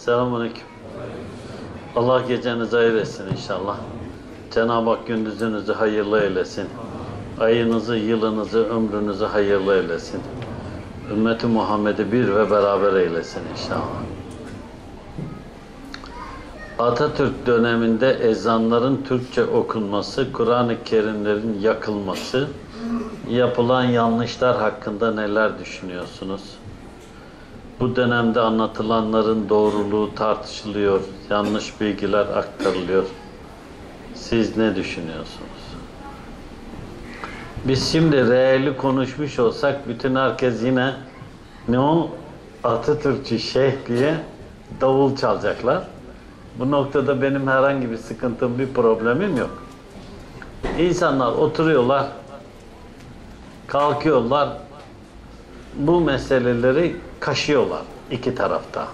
Selamünaleyküm. Allah gecenizi hayır etsin inşallah. Cenab-ı Hak gündüzünüzü hayırlı eylesin. Ayınızı, yılınızı, ömrünüzü hayırlı eylesin. Ümmeti Muhammed'i bir ve beraber eylesin inşallah. Atatürk döneminde ezanların Türkçe okunması, Kur'an-ı Kerimlerin yakılması, yapılan yanlışlar hakkında neler düşünüyorsunuz? Bu dönemde anlatılanların doğruluğu tartışılıyor, yanlış bilgiler aktarılıyor. Siz ne düşünüyorsunuz? Biz şimdi reali konuşmuş olsak bütün herkes yine ne o Atatürkçü şeyh diye davul çalacaklar. Bu noktada benim herhangi bir sıkıntım, bir problemim yok. İnsanlar oturuyorlar, kalkıyorlar, bu meseleleri kaşıyorlar iki tarafta.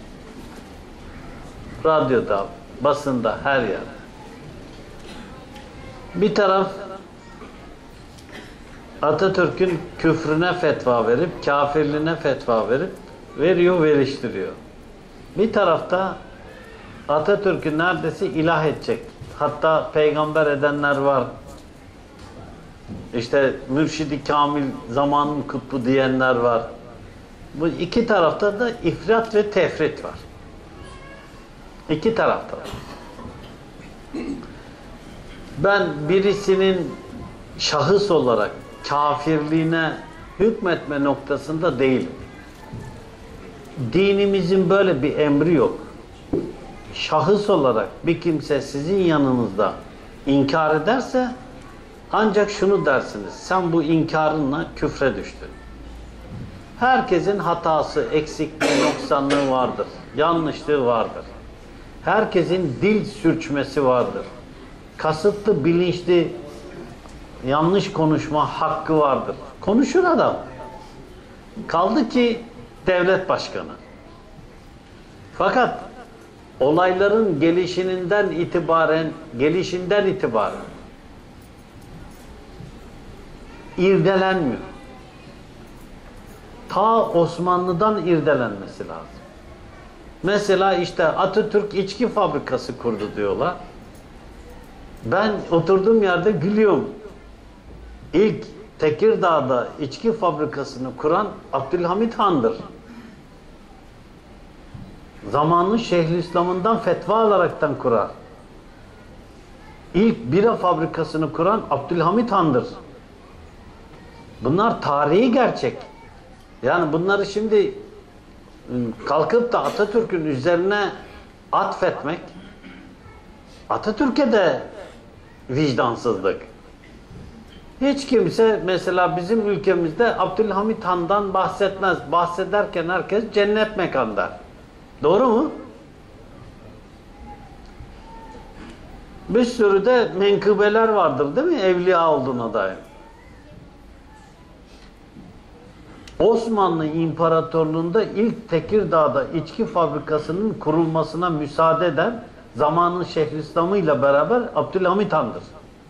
Radyoda, basında, her yerde. Bir taraf Atatürk'ün küfrüne fetva verip, kafirliğine fetva verip, veriştiriyor. Bir tarafta Atatürk'ü neredeyse ilah edecek. Hatta peygamber edenler var. İşte Mürşid-i Kamil, zamanın kutbu diyenler var. Bu iki tarafta da ifrat ve tefrit var. İki tarafta var. Ben birisinin şahıs olarak kafirliğine hükmetme noktasında değilim. Dinimizin böyle bir emri yok. Şahıs olarak bir kimse sizin yanınızda inkar ederse ancak şunu dersiniz: sen bu inkarınla küfre düştün. Herkesin hatası, eksikliği, noksanlığı vardır. Yanlışlığı vardır. Herkesin dil sürçmesi vardır. Kasıtlı, bilinçli, yanlış konuşma hakkı vardır. Konuşur adam. Kaldı ki devlet başkanı. Fakat olayların gelişinden itibaren irdelenmiyor. Ta Osmanlı'dan irdelenmesi lazım. Mesela işte Atatürk içki fabrikası kurdu diyorlar. Ben oturduğum yerde gülüyorum. İlk Tekirdağ'da içki fabrikasını kuran Abdülhamit Han'dır. Zamanın Şeyhülislam'ından fetva alaraktan kurar. İlk bira fabrikasını kuran Abdülhamit Han'dır. Bunlar tarihi gerçek. Yani bunları şimdi kalkıp da Atatürk'ün üzerine atfetmek, Atatürk'e de vicdansızlık. Hiç kimse mesela bizim ülkemizde Abdülhamit Han'dan bahsetmez. Bahsederken herkes cennet mekan der. Doğru mu? Bir sürü de menkıbeler vardır değil mi? Evliya olduğuna dair. Osmanlı İmparatorluğu'nda ilk Tekirdağ'da içki fabrikasının kurulmasına müsaade eden zamanın Şeyhülislam'ı ile beraber Abdülhamit Han'dır.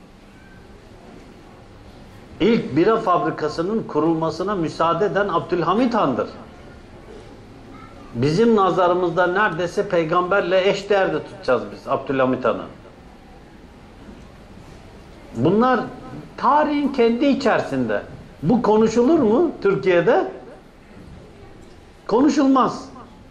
İlk bira fabrikasının kurulmasına müsaade eden Abdülhamit Han'dır. Bizim nazarımızda neredeyse peygamberle eşdeğerde tutacağız biz Abdülhamit Han'ı. Bunlar tarihin kendi içerisinde. Bu konuşulur mu Türkiye'de? Konuşulmaz.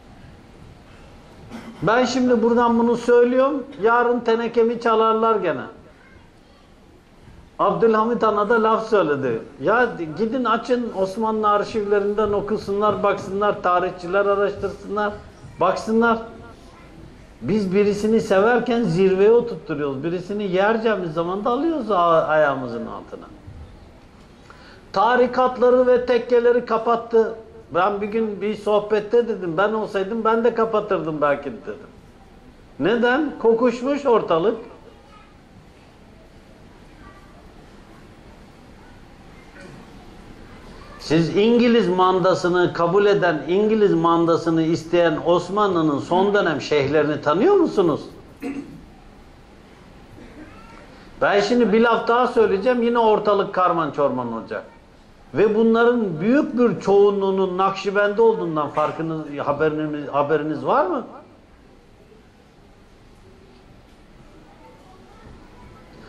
Ben şimdi buradan bunu söylüyorum, yarın tenekemi çalarlar gene. Abdülhamit Han'a da laf söyledi. Ya gidin açın Osmanlı arşivlerinden okusunlar, baksınlar, tarihçiler araştırsınlar, baksınlar. Biz birisini severken zirveye oturtturuyoruz. Birisini yereceğimiz zaman da alıyoruz ayağımızın altına. Tarikatları ve tekkeleri kapattı. Ben bir gün bir sohbette dedim, ben olsaydım ben de kapatırdım belki dedim. Neden? Kokuşmuş ortalık. Siz İngiliz mandasını kabul eden, İngiliz mandasını isteyen Osmanlı'nın son dönem şeyhlerini tanıyor musunuz? Ben şimdi bir laf daha söyleyeceğim, yine ortalık karman çorman olacak. Ve bunların büyük bir çoğunluğunun Nakşibendi olduğundan haberiniz var mı?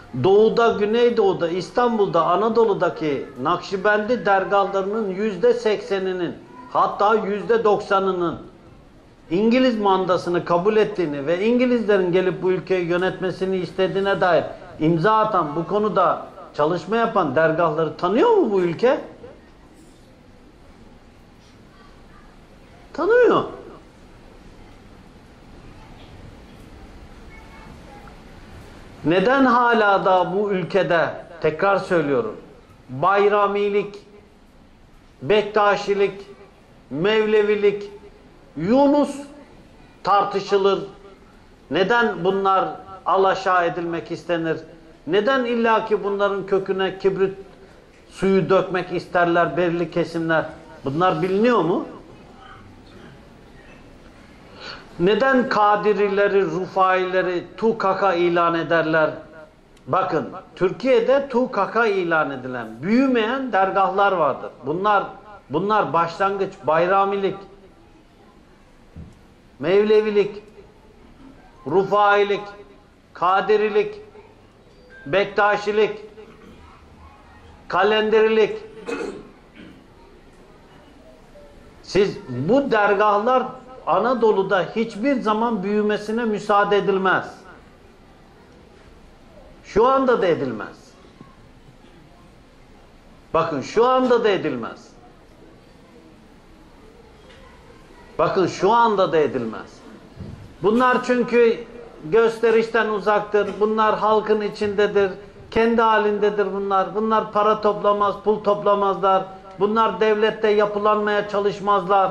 Doğuda, Güneydoğu'da, İstanbul'da, Anadolu'daki Nakşibendi dergahlarının %80'inin, hatta %90'ının İngiliz mandasını kabul ettiğini ve İngilizlerin gelip bu ülkeyi yönetmesini istediğine dair imza atan, bu konuda çalışma yapan dergahları tanıyor mu bu ülke? Tanımıyor. Neden hala da bu ülkede, tekrar söylüyorum, Bayramilik, Bektaşilik, Mevlevilik, Yunus tartışılır? Neden bunlar alaşağı edilmek istenir? Neden illaki bunların köküne kibrit suyu dökmek isterler belirli kesimler? Bunlar biliniyor mu? Neden Kadirileri, Rufaileri tukaka ilan ederler? Bakın, Türkiye'de tukaka ilan edilen, büyümeyen dergahlar vardır. Bunlar başlangıç, Bayramilik, Mevlevilik, Rufailik, Kadirilik, Bektaşilik, Kalenderilik. Siz bu dergahlar Anadolu'da hiçbir zaman büyümesine müsaade edilmez. Şu anda da edilmez. Bakın şu anda da edilmez. Bakın şu anda da edilmez. Bunlar çünkü gösterişten uzaktır. Bunlar halkın içindedir. Kendi halindedir bunlar. Bunlar para toplamaz, pul toplamazlar. Bunlar devlette yapılanmaya çalışmazlar.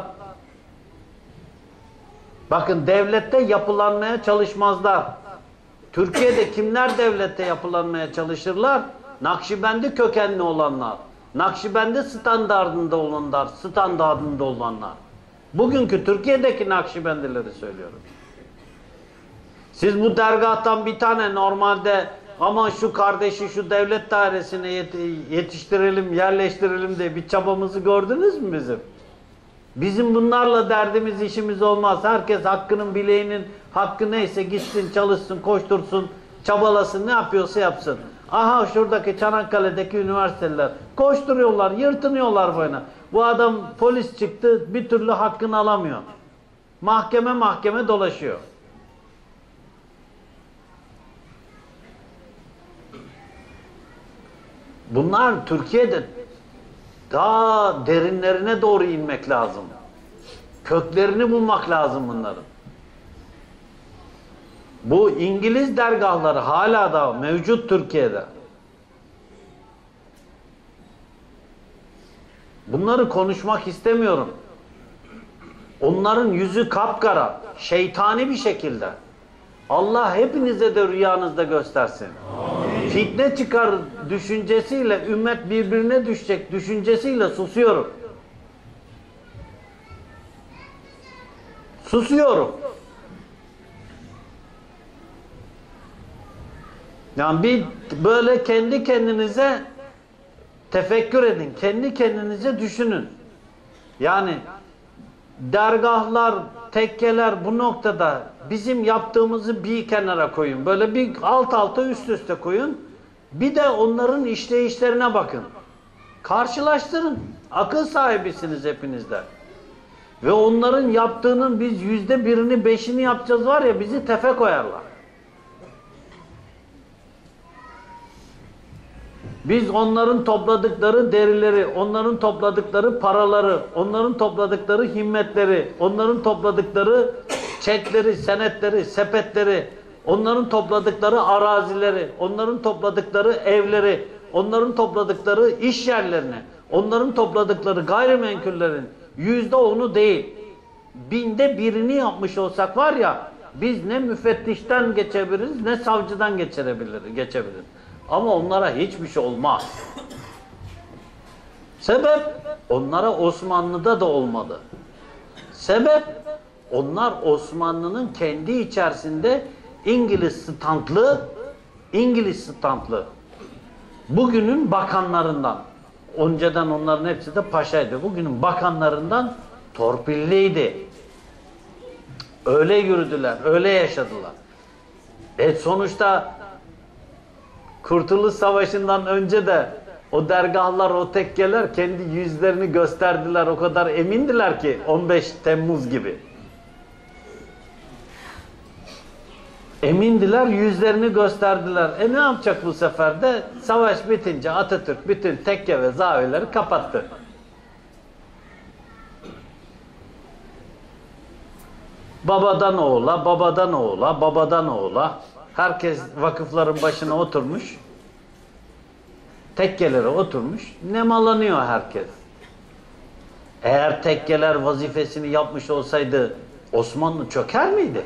Bakın, devlette yapılanmaya çalışmazlar. Türkiye'de kimler devlette yapılanmaya çalışırlar? Nakşibendi kökenli olanlar. Nakşibendi standardında olanlar. Bugünkü Türkiye'deki Nakşibendileri söylüyorum. Siz bu dergahtan bir tane normalde aman şu kardeşi şu devlet dairesine yetiştirelim, yerleştirelim diye bir çabamızı gördünüz mü bizim? Bizim bunlarla derdimiz, işimiz olmaz. Herkes hakkının, bileğinin hakkı neyse gitsin, çalışsın, koştursun, çabalasın, ne yapıyorsa yapsın. Aha şuradaki Çanakkale'deki üniversiteler koşturuyorlar, yırtınıyorlar boyuna. Bu adam polis çıktı, bir türlü hakkını alamıyor. Mahkeme dolaşıyor. Bunlar Türkiye'de daha derinlerine doğru inmek lazım. Köklerini bulmak lazım bunların. Bu İngiliz dergahları hala da mevcut Türkiye'de. Bunları konuşmak istemiyorum. Onların yüzü kapkara, şeytani bir şekilde. Allah hepinize de rüyanızda göstersin. Amin. Fitne çıkar düşüncesiyle, ümmet birbirine düşecek düşüncesiyle susuyorum. Susuyorum. Yani bir böyle kendi kendinize tefekkür edin. Kendi kendinize düşünün. Yani dergahlar, tekkeler bu noktada bizim yaptığımızı bir kenara koyun. Böyle bir alt alta üst üste koyun. Bir de onların işleyişlerine bakın. Karşılaştırın. Akıl sahibisiniz hepiniz de. Ve onların yaptığının biz %1'ini 5'ini yapacağız var ya, bizi tefe koyarlar. Biz onların topladıkları derileri, onların topladıkları paraları, onların topladıkları himmetleri, onların topladıkları çekleri, senetleri, sepetleri, onların topladıkları arazileri, onların topladıkları evleri, onların topladıkları iş yerlerini, onların topladıkları gayrimenkullerin %10'u değil, 1000'de 1'ini yapmış olsak var ya, biz ne müfettişten geçebiliriz, ne savcıdan geçebiliriz. Ama onlara hiçbir şey olmaz. Sebep, onlara Osmanlı'da da olmadı. Sebep, onlar Osmanlı'nın kendi içerisinde İngiliz standlı, bugünün bakanlarından, önceden onların hepsi de paşaydı, bugünün bakanlarından torpilliydi. Öyle yürüdüler, öyle yaşadılar. Sonuçta Kurtuluş Savaşı'ndan önce de o dergahlar, o tekkeler kendi yüzlerini gösterdiler. O kadar emindiler ki 15 Temmuz gibi. Emindiler, yüzlerini gösterdiler. Ne yapacak bu sefer de? Savaş bitince Atatürk bütün tekke ve zaviyeleri kapattı. Babadan oğula, babadan oğula, babadan oğula. Herkes vakıfların başına oturmuş. Tekkelere oturmuş. Nemalanıyor herkes. Eğer tekkeler vazifesini yapmış olsaydı Osmanlı çöker miydi?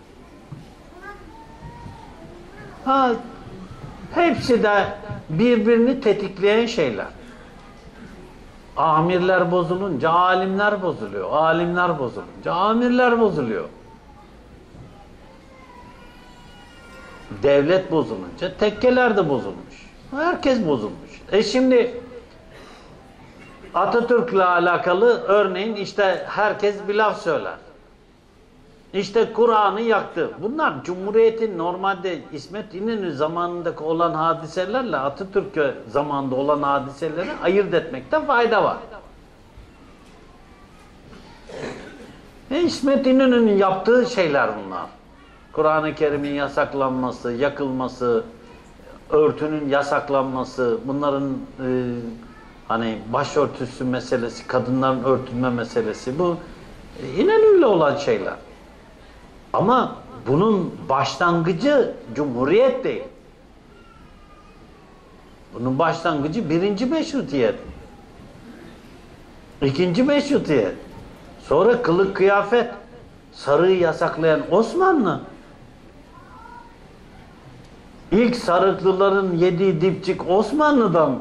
Ha, hepsi de birbirini tetikleyen şeyler. Amirler bozulunca alimler bozuluyor. Alimler bozulunca amirler bozuluyor. Devlet bozulunca tekkeler de bozulmuş. Herkes bozulmuş. Şimdi Atatürk'le alakalı örneğin işte herkes bir laf söyler. İşte Kur'an'ı yaktı. Bunlar Cumhuriyet'in normalde İsmet İnönü zamanındaki olan hadiselerle Atatürk zamanında olan hadiseleri ayırt etmekte fayda var. İsmet İnönü'nün yaptığı şeyler bunlar. Kur'an-ı Kerim'in yasaklanması, yakılması, örtünün yasaklanması, bunların hani başörtüsü meselesi, kadınların örtünme meselesi, bu İnönü'yle olan şeyler. Ama bunun başlangıcı Cumhuriyet değil. Bunun başlangıcı birinci Meşrutiyet. İkinci Meşrutiyet. Sonra kılık kıyafet. Sarığı yasaklayan Osmanlı. İlk sarıklıların yediği dipçik Osmanlı'dan.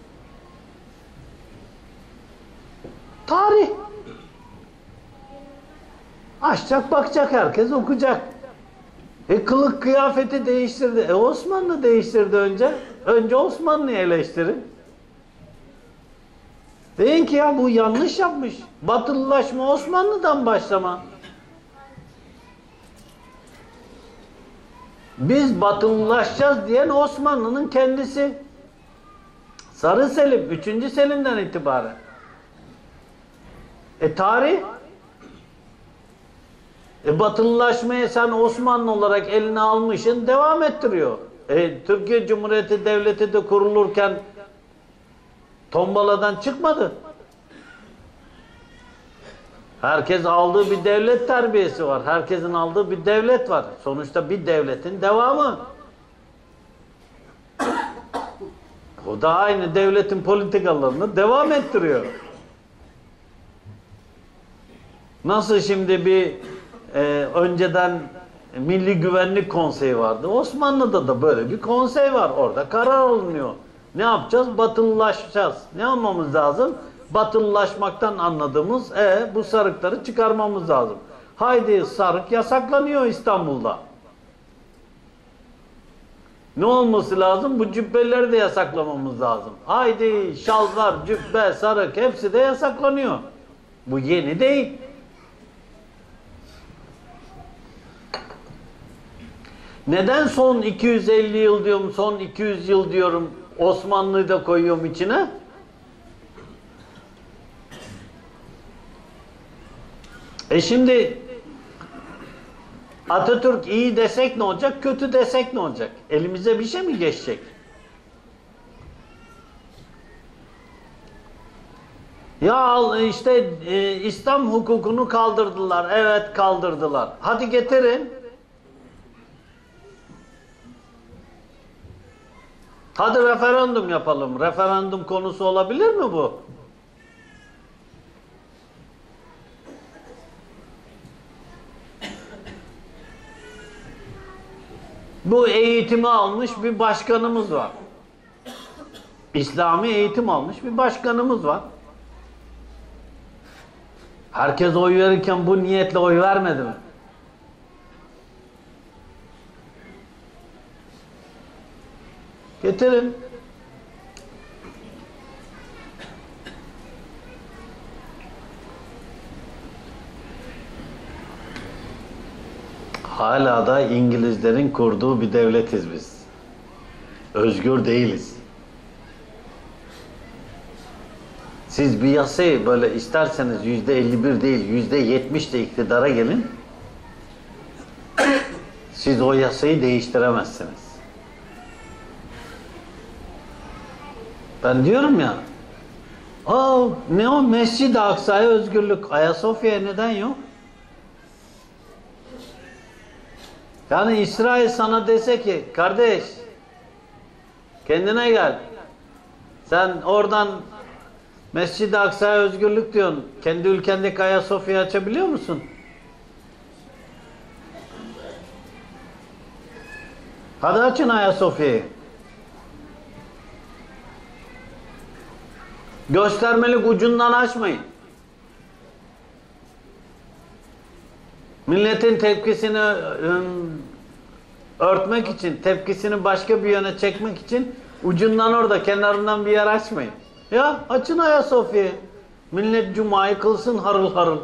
Tarih. Açacak bakacak, herkes okuyacak. Kılık kıyafeti değiştirdi. Osmanlı değiştirdi önce. Önce Osmanlı'yı eleştirin. Deyin ki ya bu yanlış yapmış. Batılılaşma Osmanlı'dan başlama. Biz batılılaşacağız diyen Osmanlı'nın kendisi. Sarı Selim, 3. Selim'den itibaren. Tarih. Batılılaşmayı sen Osmanlı olarak eline almışsın, devam ettiriyor. Türkiye Cumhuriyeti Devleti de kurulurken tombaladan çıkmadı. Herkes aldığı bir devlet terbiyesi var. Herkesin aldığı bir devlet var. Sonuçta bir devletin devamı. O da aynı devletin politikalarını devam ettiriyor. Nasıl şimdi bir önceden Milli Güvenlik Konseyi vardı. Osmanlı'da da böyle bir konsey var. Orada karar alınıyor. Ne yapacağız? Batılılaşacağız. Ne yapmamız lazım? Batılılaşmaktan anladığımız bu sarıkları çıkarmamız lazım. Haydi, sarık yasaklanıyor İstanbul'da. Ne olması lazım? Bu cübbeleri de yasaklamamız lazım. Haydi, şalvar, cübbe, sarık hepsi de yasaklanıyor. Bu yeni değil. Neden son 250 yıl diyorum, son 200 yıl diyorum, Osmanlı'yı da koyuyorum içine? Şimdi Atatürk iyi desek ne olacak, kötü desek ne olacak? Elimize bir şey mi geçecek? Ya işte İslam hukukunu kaldırdılar. Evet, kaldırdılar. Hadi getirin. Hadi referandum yapalım. Referandum konusu olabilir mi bu? Bu eğitimi almış bir başkanımız var. İslami eğitim almış bir başkanımız var. Herkes oy verirken bu niyetle oy vermedi mi? Getirin. Hala da İngilizlerin kurduğu bir devletiz biz. Özgür değiliz. Siz bir yasayı böyle isterseniz %51 değil, %70 de iktidara gelin. Siz o yasayı değiştiremezsiniz. Ben diyorum ya, ne o Mescid-i Aksa'ya özgürlük, Ayasofya'ya neden yok? Yani İsrail sana dese ki, kardeş, kendine gel. Sen oradan Mescid-i Aksa'ya özgürlük diyorsun. Kendi ülkendeki Ayasofya'yı açabiliyor musun? Hadi açın Ayasofya'yı. Göstermelik ucundan açmayın. Milletin tepkisini örtmek için, tepkisini başka bir yöne çekmek için ucundan orada, kenarından bir yer açmayın. Ya açın Ayasofya'yı. Millet Cuma'yı kılsın harıl harıl.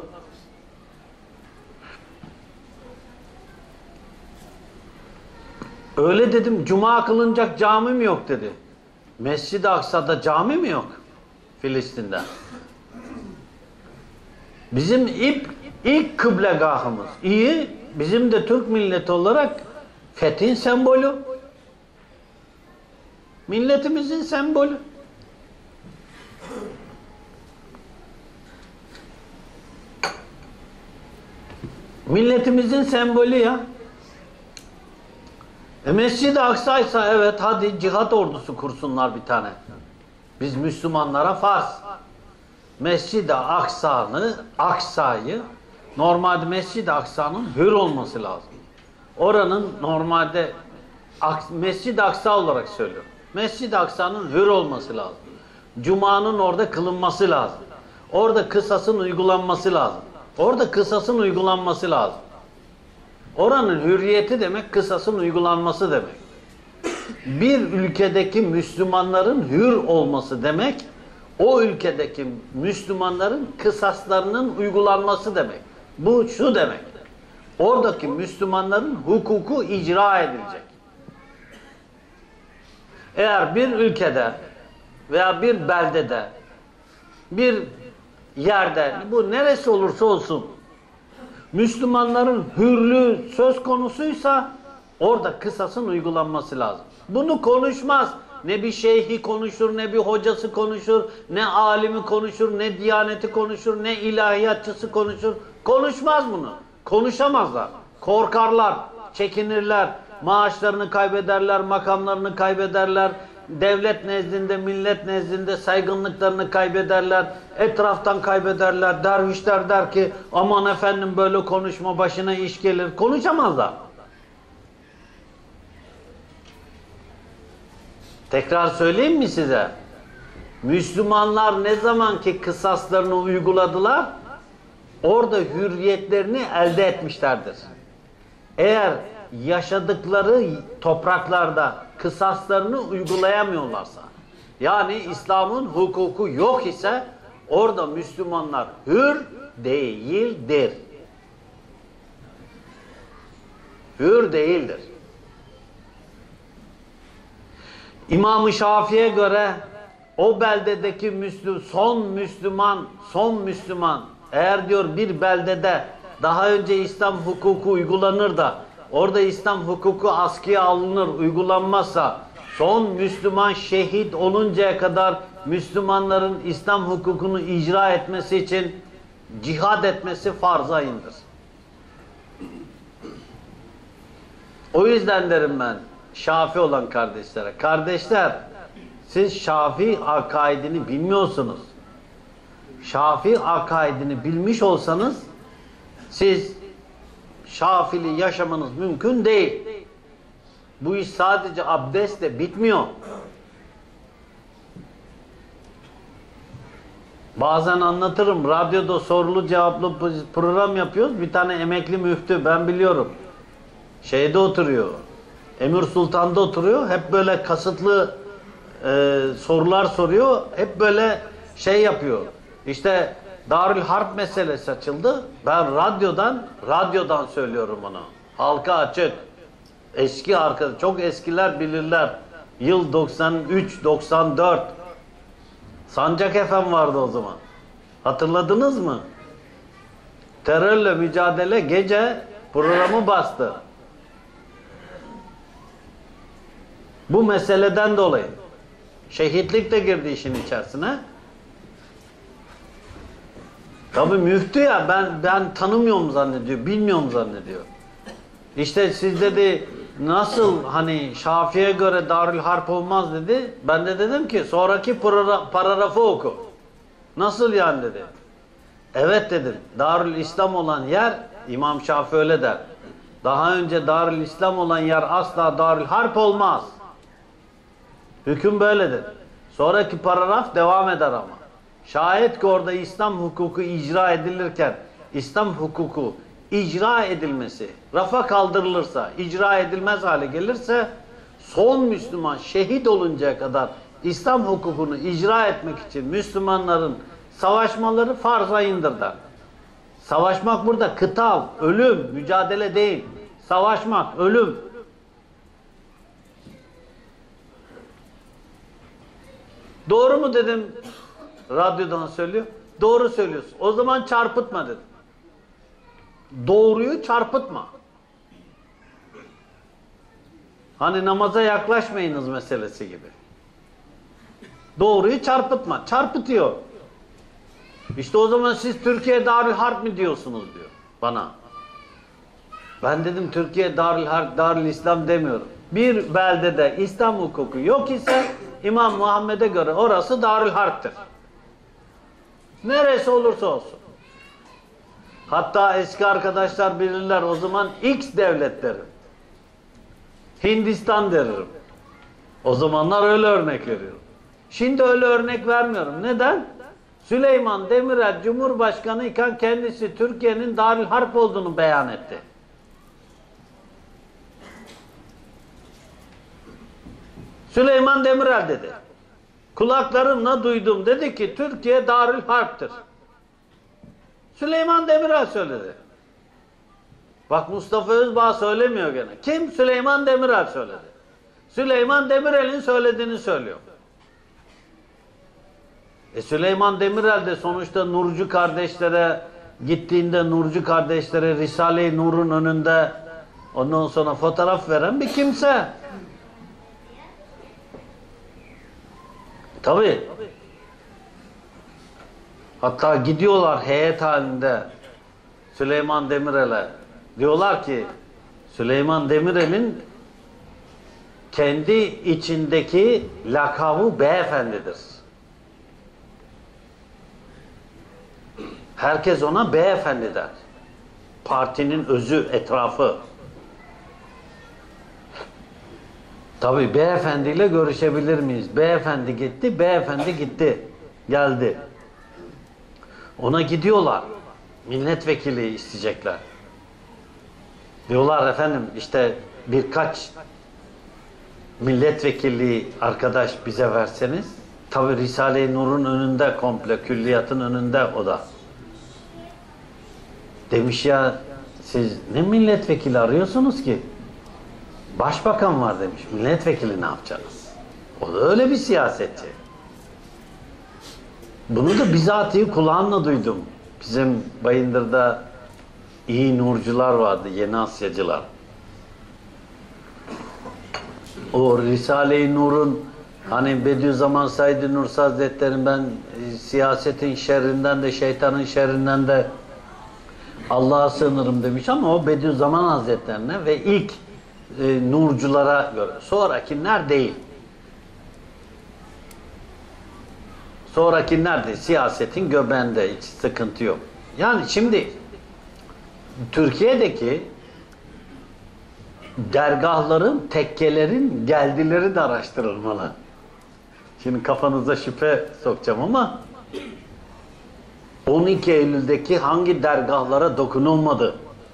Öyle dedim, Cuma kılınacak cami mi yok dedi. Mescid-i Aksa'da cami mi yok? Filistin'de. Bizim ilk kıblegahımız. İyi, bizim de Türk milleti olarak fethin sembolü. Milletimizin sembolü. Milletimizin sembolü ya. Mescid-i Aksa'ysa evet, hadi cihat ordusu kursunlar bir tane. Biz Müslümanlara farz. Mescid-i Aksa'yı normalde Mescid-i Aksa'nın hür olması lazım. Oranın normalde Mescid-i Aksa olarak söylüyorum. Mescid-i Aksa'nın hür olması lazım. Cuma'nın orada kılınması lazım. Orada kısasın uygulanması lazım. Orada kısasın uygulanması lazım. Oranın hürriyeti demek, kısasın uygulanması demek. Bir ülkedeki Müslümanların hür olması demek, o ülkedeki Müslümanların kısaslarının uygulanması demek. Bu şu demek: oradaki Müslümanların hukuku icra edilecek. Eğer bir ülkede veya bir beldede, bir yerde, bu neresi olursa olsun, Müslümanların hürlüğü söz konusuysa orada kısasın uygulanması lazım. Bunu konuşmaz. Ne bir şeyhi konuşur, ne bir hocası konuşur, ne alimi konuşur, ne diyaneti konuşur, ne ilahiyatçısı konuşur. Konuşmaz bunu. Konuşamazlar. Korkarlar, çekinirler, maaşlarını kaybederler, makamlarını kaybederler, devlet nezdinde, millet nezdinde saygınlıklarını kaybederler, etraftan kaybederler. Dervişler der ki, aman efendim böyle konuşma, başına iş gelir. Konuşamazlar. Tekrar söyleyeyim mi size? Müslümanlar ne zaman ki kısaslarını uyguladılar, orada hürriyetlerini elde etmişlerdir. Eğer yaşadıkları topraklarda kısaslarını uygulayamıyorlarsa, yani İslam'ın hukuku yok ise, orada Müslümanlar hür değildir. Hür değildir. İmam-ı Şafii'ye göre o beldedeki son Müslüman eğer diyor bir beldede daha önce İslam hukuku uygulanır da orada İslam hukuku askıya alınır, uygulanmazsa son Müslüman şehit oluncaya kadar Müslümanların İslam hukukunu icra etmesi için cihad etmesi farz ayındır. O yüzden derim ben Şafii olan kardeşlere, kardeşler, siz Şafii akaidini bilmiyorsunuz. Şafii akaidini bilmiş olsanız siz Şafili yaşamanız mümkün değil. Bu iş sadece abdestle bitmiyor. Bazen anlatırım, radyoda sorulu cevaplı program yapıyoruz. Bir tane emekli müftü, ben biliyorum. Şeyde oturuyor, Emir Sultan'da oturuyor. Hep böyle kasıtlı sorular soruyor. Hep böyle şey yapıyor. İşte Darül Harp meselesi açıldı. Ben radyodan söylüyorum onu. Halka açık. Eski arkadaş, çok eskiler bilirler. Yıl 93-94. Sancak FM vardı o zaman. Hatırladınız mı? Terörle mücadele gece programı bastı. Bu meseleden dolayı. Şehitlik de girdi işin içerisine. Tabii müftü ya, ben tanımıyorum zannediyor, bilmiyorum zannediyor. İşte siz dedi nasıl hani Şafii'ye göre Darül Harp olmaz dedi. Ben de dedim ki sonraki paragrafı oku. Nasıl yani dedi. Evet dedim. Darül İslam olan yer, İmam Şafii öyle der. Daha önce Darül İslam olan yer asla Darül Harp olmaz. Hüküm böyledir. Sonraki paragraf devam eder ama. Şayet ki orada İslam hukuku icra edilirken, İslam hukuku icra edilmesi, rafa kaldırılırsa, icra edilmez hale gelirse, son Müslüman şehit oluncaya kadar İslam hukukunu icra etmek için Müslümanların savaşmaları farz ayındır der. Savaşmak burada kıtal, ölüm, mücadele değil. Savaşmak, ölüm. Doğru mu dedim? Radyodan söylüyor. Doğru söylüyorsun. O zaman çarpıtma dedim. Doğruyu çarpıtma. Hani namaza yaklaşmayınız meselesi gibi. Doğruyu çarpıtma. Çarpıtıyor. İşte o zaman siz Türkiye Darül Harp mi diyorsunuz diyor bana. Ben dedim Türkiye Darül Harp, Darül İslam demiyorum. Bir beldede İslam hukuku yok ise İmam Muhammed'e göre orası Darül Harp'tır. Neresi olursa olsun. Hatta eski arkadaşlar bilirler, o zaman X devletleri. Hindistan derim. O zamanlar öyle örnek veriyorum. Şimdi öyle örnek vermiyorum. Neden? Süleyman Demirel Cumhurbaşkanı iken kendisi Türkiye'nin Darül Harp olduğunu beyan etti. Süleyman Demirel dedi. Kulaklarımla duydum. Dedi ki Türkiye Darül Harp'tır. Süleyman Demirel söyledi. Bak Mustafa Özbağ söylemiyor gene. Kim? Süleyman Demirel söyledi. Süleyman Demirel'in söylediğini söylüyor. Süleyman Demirel de sonuçta Nurcu kardeşlere gittiğinde Nurcu kardeşlere Risale-i Nur'un önünde ondan sonra fotoğraf veren bir kimse. Tabii. Hatta gidiyorlar heyet halinde Süleyman Demirel'e. Diyorlar ki Süleyman Demirel'in kendi içindeki lakabı beyefendidir. Herkes ona beyefendi der. Partinin özü, etrafı. Tabii beyefendiyle görüşebilir miyiz? Beyefendi gitti, beyefendi gitti. Geldi. Ona gidiyorlar. Milletvekili isteyecekler. Diyorlar efendim işte birkaç milletvekilliği arkadaş bize verseniz. Tabii Risale-i Nur'un önünde komple, külliyatın önünde o da. Demiş ya siz ne milletvekili arıyorsunuz ki? Başbakan var demiş. Milletvekili ne yapacaksınız? O da öyle bir siyasetçi. Bunu da bizatihi kulağımla duydum. Bizim Bayındır'da iyi nurcular vardı, yeni Asyacılar. O Risale-i Nur'un hani Bediüzzaman Said Nursi Hazretleri'nin ben siyasetin şerrinden de şeytanın şerrinden de Allah'a sığınırım demiş ama o Bediüzzaman Hazretlerine ve ilk nurculara göre. Sonrakiler değil. Sonrakiler de siyasetin göbeğinde, hiç sıkıntı yok. Yani şimdi Türkiye'deki dergahların, tekkelerin geldileri de araştırılmalı. Şimdi kafanıza şüphe sokacağım ama 12 Eylül'deki hangi dergahlara dokunulmadı?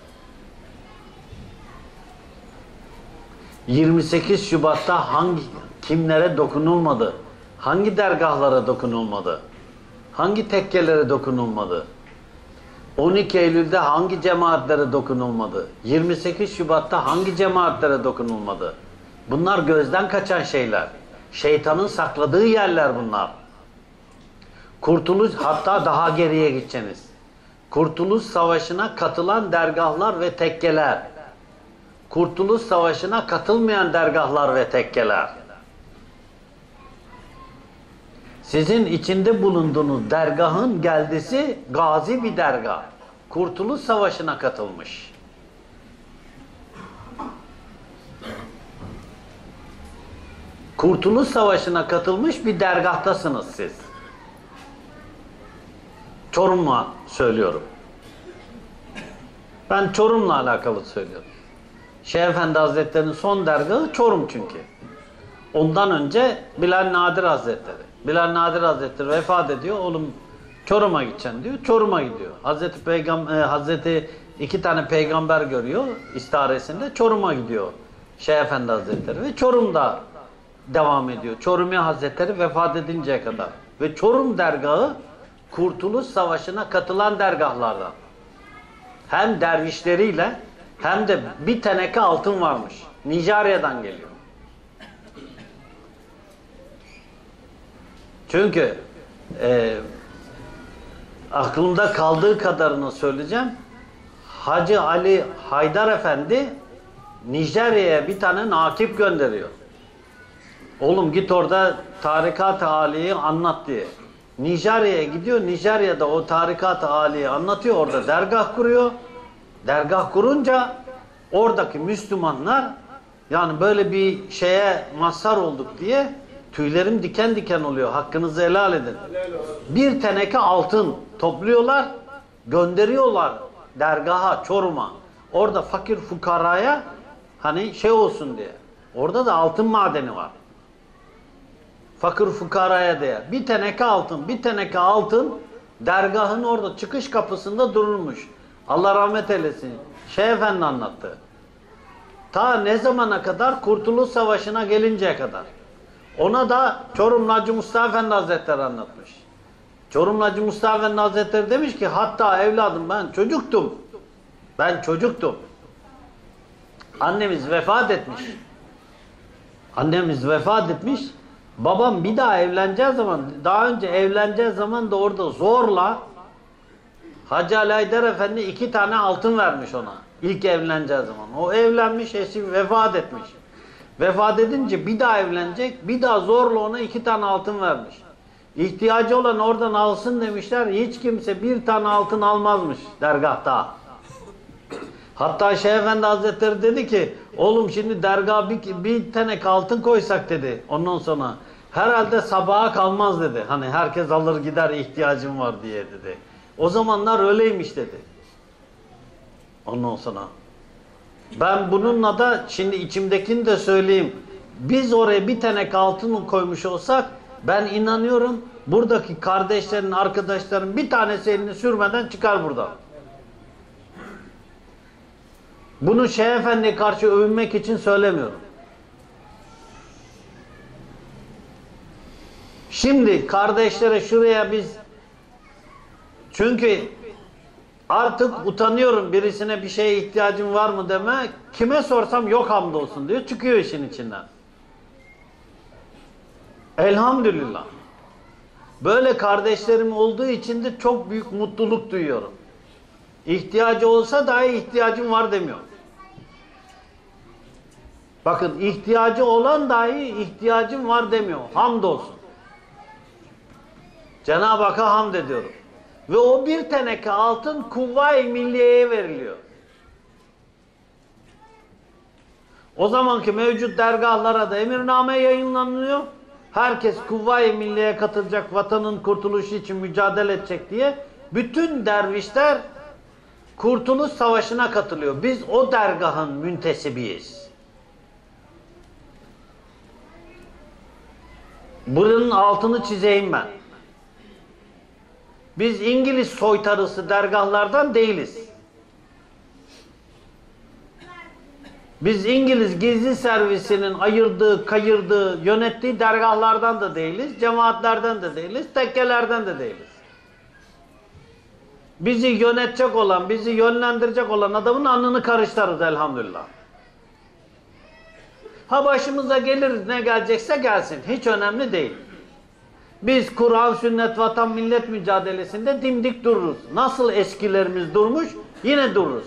28 Şubat'ta kimlere dokunulmadı? Hangi dergahlara dokunulmadı? Hangi tekkelere dokunulmadı? 12 Eylül'de hangi cemaatlere dokunulmadı? 28 Şubat'ta hangi cemaatlere dokunulmadı? Bunlar gözden kaçan şeyler. Şeytanın sakladığı yerler bunlar. Kurtuluş, hatta daha geriye gideceksiniz. Kurtuluş Savaşı'na katılan dergahlar ve tekkeler. Kurtuluş Savaşı'na katılmayan dergahlar ve tekkeler. Sizin içinde bulunduğunuz dergahın geldisi gazi bir dergah. Kurtuluş Savaşı'na katılmış. Kurtuluş Savaşı'na katılmış bir dergahtasınız siz. Çorum'la söylüyorum. Ben Çorum'la alakalı söylüyorum. Şeyh Efendi Hazretleri'nin son dergahı Çorum çünkü. Ondan önce Bilal Nadir Hazretleri. Bilal Nadir Hazretleri vefat ediyor. Oğlum Çorum'a gideceksin diyor. Çorum'a gidiyor. Hazreti iki tane peygamber görüyor istiharesinde. Çorum'a gidiyor Şeyh Efendi Hazretleri. Ve Çorum'da devam ediyor. Çorumya Hazretleri vefat edinceye kadar. Ve Çorum dergahı Kurtuluş Savaşı'na katılan dergahlardan. Hem dervişleriyle hem de bir teneke altın varmış. Nijerya'dan geliyor. Çünkü aklımda kaldığı kadarını söyleyeceğim. Hacı Ali Haydar Efendi Nijerya'ya bir tane nakip gönderiyor. Oğlum git orada tarikat-ı âliyi anlat diye. Nijerya'ya gidiyor. Nijerya'da o tarikat-ı âliyi anlatıyor. Orada dergah kuruyor. Dergah kurunca oradaki Müslümanlar, yani böyle bir şeye mazhar olduk diye tüylerim diken diken oluyor. Hakkınızı helal edin. Bir teneke altın topluyorlar, gönderiyorlar dergaha, Çorum'a. Orada fakir fukaraya hani şey olsun diye. Orada da altın madeni var. Fakir fukaraya diye. Bir teneke altın, bir teneke altın dergahın orada çıkış kapısında durulmuş. Allah rahmet eylesin. Şeyh Efendi anlattı. Ta ne zamana kadar? Kurtuluş Savaşı'na gelinceye kadar. Ona da Çorum Hacı Mustafa Efendi Hazretleri anlatmış. Çorum Hacı Mustafa Efendi Hazretleri demiş ki, hatta evladım ben çocuktum. Ben çocuktum. Annemiz vefat etmiş. Annemiz vefat etmiş. Babam bir daha evleneceği zaman, daha önce evleneceği zaman da orada zorla Hacı Ali Haydar Efendi 2 tane altın vermiş ona. İlk evleneceği zaman. O evlenmiş, eşi vefat etmiş. Vefat edince bir daha evlenecek, bir daha zorla ona 2 tane altın vermiş. İhtiyacı olan oradan alsın demişler. Hiç kimse bir tane altın almazmış dergahta. Hatta Şeyh Efendi Hazretleri dedi ki, oğlum şimdi dergaha bir tane altın koysak dedi. Ondan sonra herhalde sabaha kalmaz dedi. Hani herkes alır gider, ihtiyacım var diye dedi. O zamanlar öyleymiş dedi. Ondan sonra ben bununla da şimdi içimdekini de söyleyeyim. Biz oraya bir tane altın koymuş olsak, ben inanıyorum buradaki kardeşlerin, arkadaşların bir tanesi elini sürmeden çıkar buradan. Bunu Şeyh Efendi'ye karşı övünmek için söylemiyorum. Şimdi kardeşlere şuraya biz, çünkü artık utanıyorum birisine bir şeye ihtiyacım var mı deme. Kime sorsam yok hamdolsun diyor. Çıkıyor işin içinden. Elhamdülillah. Böyle kardeşlerim olduğu için de çok büyük mutluluk duyuyorum. İhtiyacı olsa dahi ihtiyacım var demiyor. Bakın, ihtiyacı olan dahi ihtiyacım var demiyor. Hamdolsun. Cenab-ı Hakk'a hamd ediyorum. Ve o bir teneke altın Kuvvayi Milliye'ye veriliyor. O zamanki mevcut dergahlara da emirname yayınlanıyor. Herkes Kuvvayi Milliye'ye katılacak, vatanın kurtuluşu için mücadele edecek diye. Bütün dervişler Kurtuluş Savaşı'na katılıyor. Biz o dergahın müntesibiyiz. Bunun altını çizeyim ben. Biz İngiliz soytarısı dergahlardan değiliz. Biz İngiliz gizli servisinin ayırdığı, kayırdığı, yönettiği dergahlardan da değiliz, cemaatlerden de değiliz, tekkelerden de değiliz. Bizi yönetecek olan, bizi yönlendirecek olan adamın alnını karıştırırız elhamdülillah. Ha başımıza gelir, ne gelecekse gelsin. Hiç önemli değil. Biz Kur'an, sünnet, vatan, millet mücadelesinde dimdik dururuz. Nasıl eskilerimiz durmuş, yine dururuz.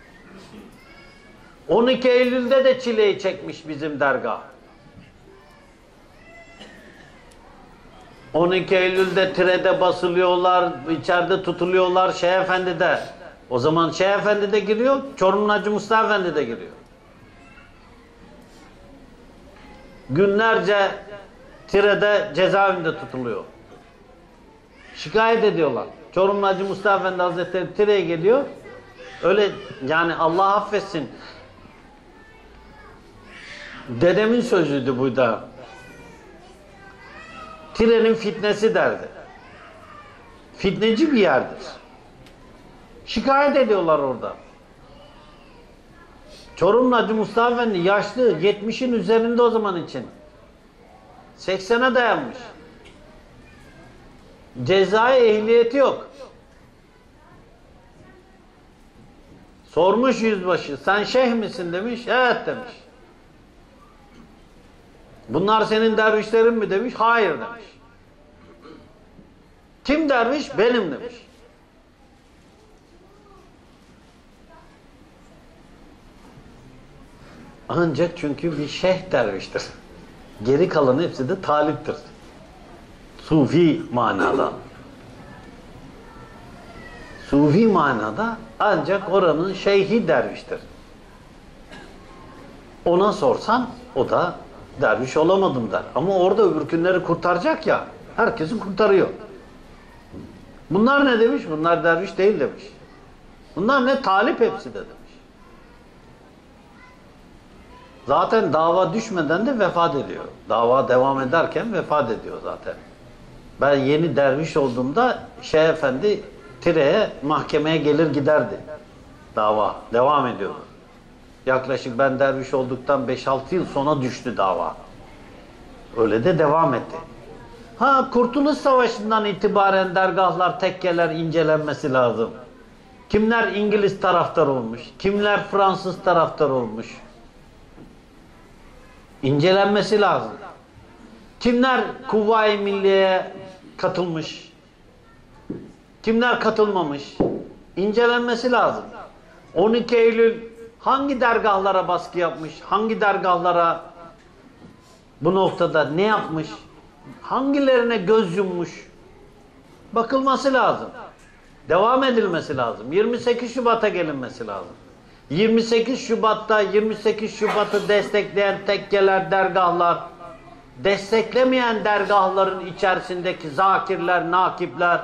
12 Eylül'de de çileyi çekmiş bizim dergah. 12 Eylül'de tirede basılıyorlar, içeride tutuluyorlar Şeyh Efendi'de. O zaman Şeyh Efendi de giriyor, Çorum'un Hacı Mustafa Efendi de giriyor. Günlerce tirede, cezaevinde tutuluyor. Şikayet ediyorlar. Çorum'un Hacı Mustafa Efendi Hazretleri tireye geliyor. Öyle yani Allah affetsin. Dedemin sözüydü bu da. Tirenin fitnesi derdi. Fitneci bir yerdir. Şikayet ediyorlar orada. Çorumlu Hacı Mustafa Efendi yaşlı, 70'in üzerinde o zaman için. 80'e dayanmış. Cezai ehliyeti yok. Sormuş yüzbaşı, sen şeyh misin demiş, evet demiş. Bunlar senin dervişlerin mi demiş, hayır demiş. Kim derviş? Benim demiş. Ancak çünkü bir şeyh derviştir. Geri kalan hepsi de taliptir. Sufi manada. Sufi manada ancak oranın şeyhi derviştir. Ona sorsan o da derviş olamadım der. Ama orada öbürkünleri kurtaracak ya, herkesi kurtarıyor. Bunlar ne demiş? Bunlar derviş değil demiş. Bunlar ne? Talip hepsi de demiş. Zaten dava düşmeden de vefat ediyor. Dava devam ederken vefat ediyor zaten. Ben yeni derviş olduğumda Şeyh Efendi tireye, mahkemeye gelir giderdi. Dava devam ediyordu. Yaklaşık ben derviş olduktan 5-6 yıl sonra düştü dava. Öyle de devam etti. Ha, Kurtuluş Savaşı'ndan itibaren dergahlar, tekkeler incelenmesi lazım. Kimler İngiliz taraftar olmuş, kimler Fransız taraftar olmuş. İncelenmesi lazım. Kimler Kuvayi Milliye'ye katılmış, kimler katılmamış, incelenmesi lazım. 12 Eylül hangi dergahlara baskı yapmış, hangi dergahlara bu noktada ne yapmış, hangilerine göz yummuş, bakılması lazım. Devam edilmesi lazım. 28 Şubat'a gelinmesi lazım. 28 Şubat'ta 28 Şubat'ı destekleyen tekkeler, dergahlar, desteklemeyen dergahların içerisindeki zakirler, nakipler,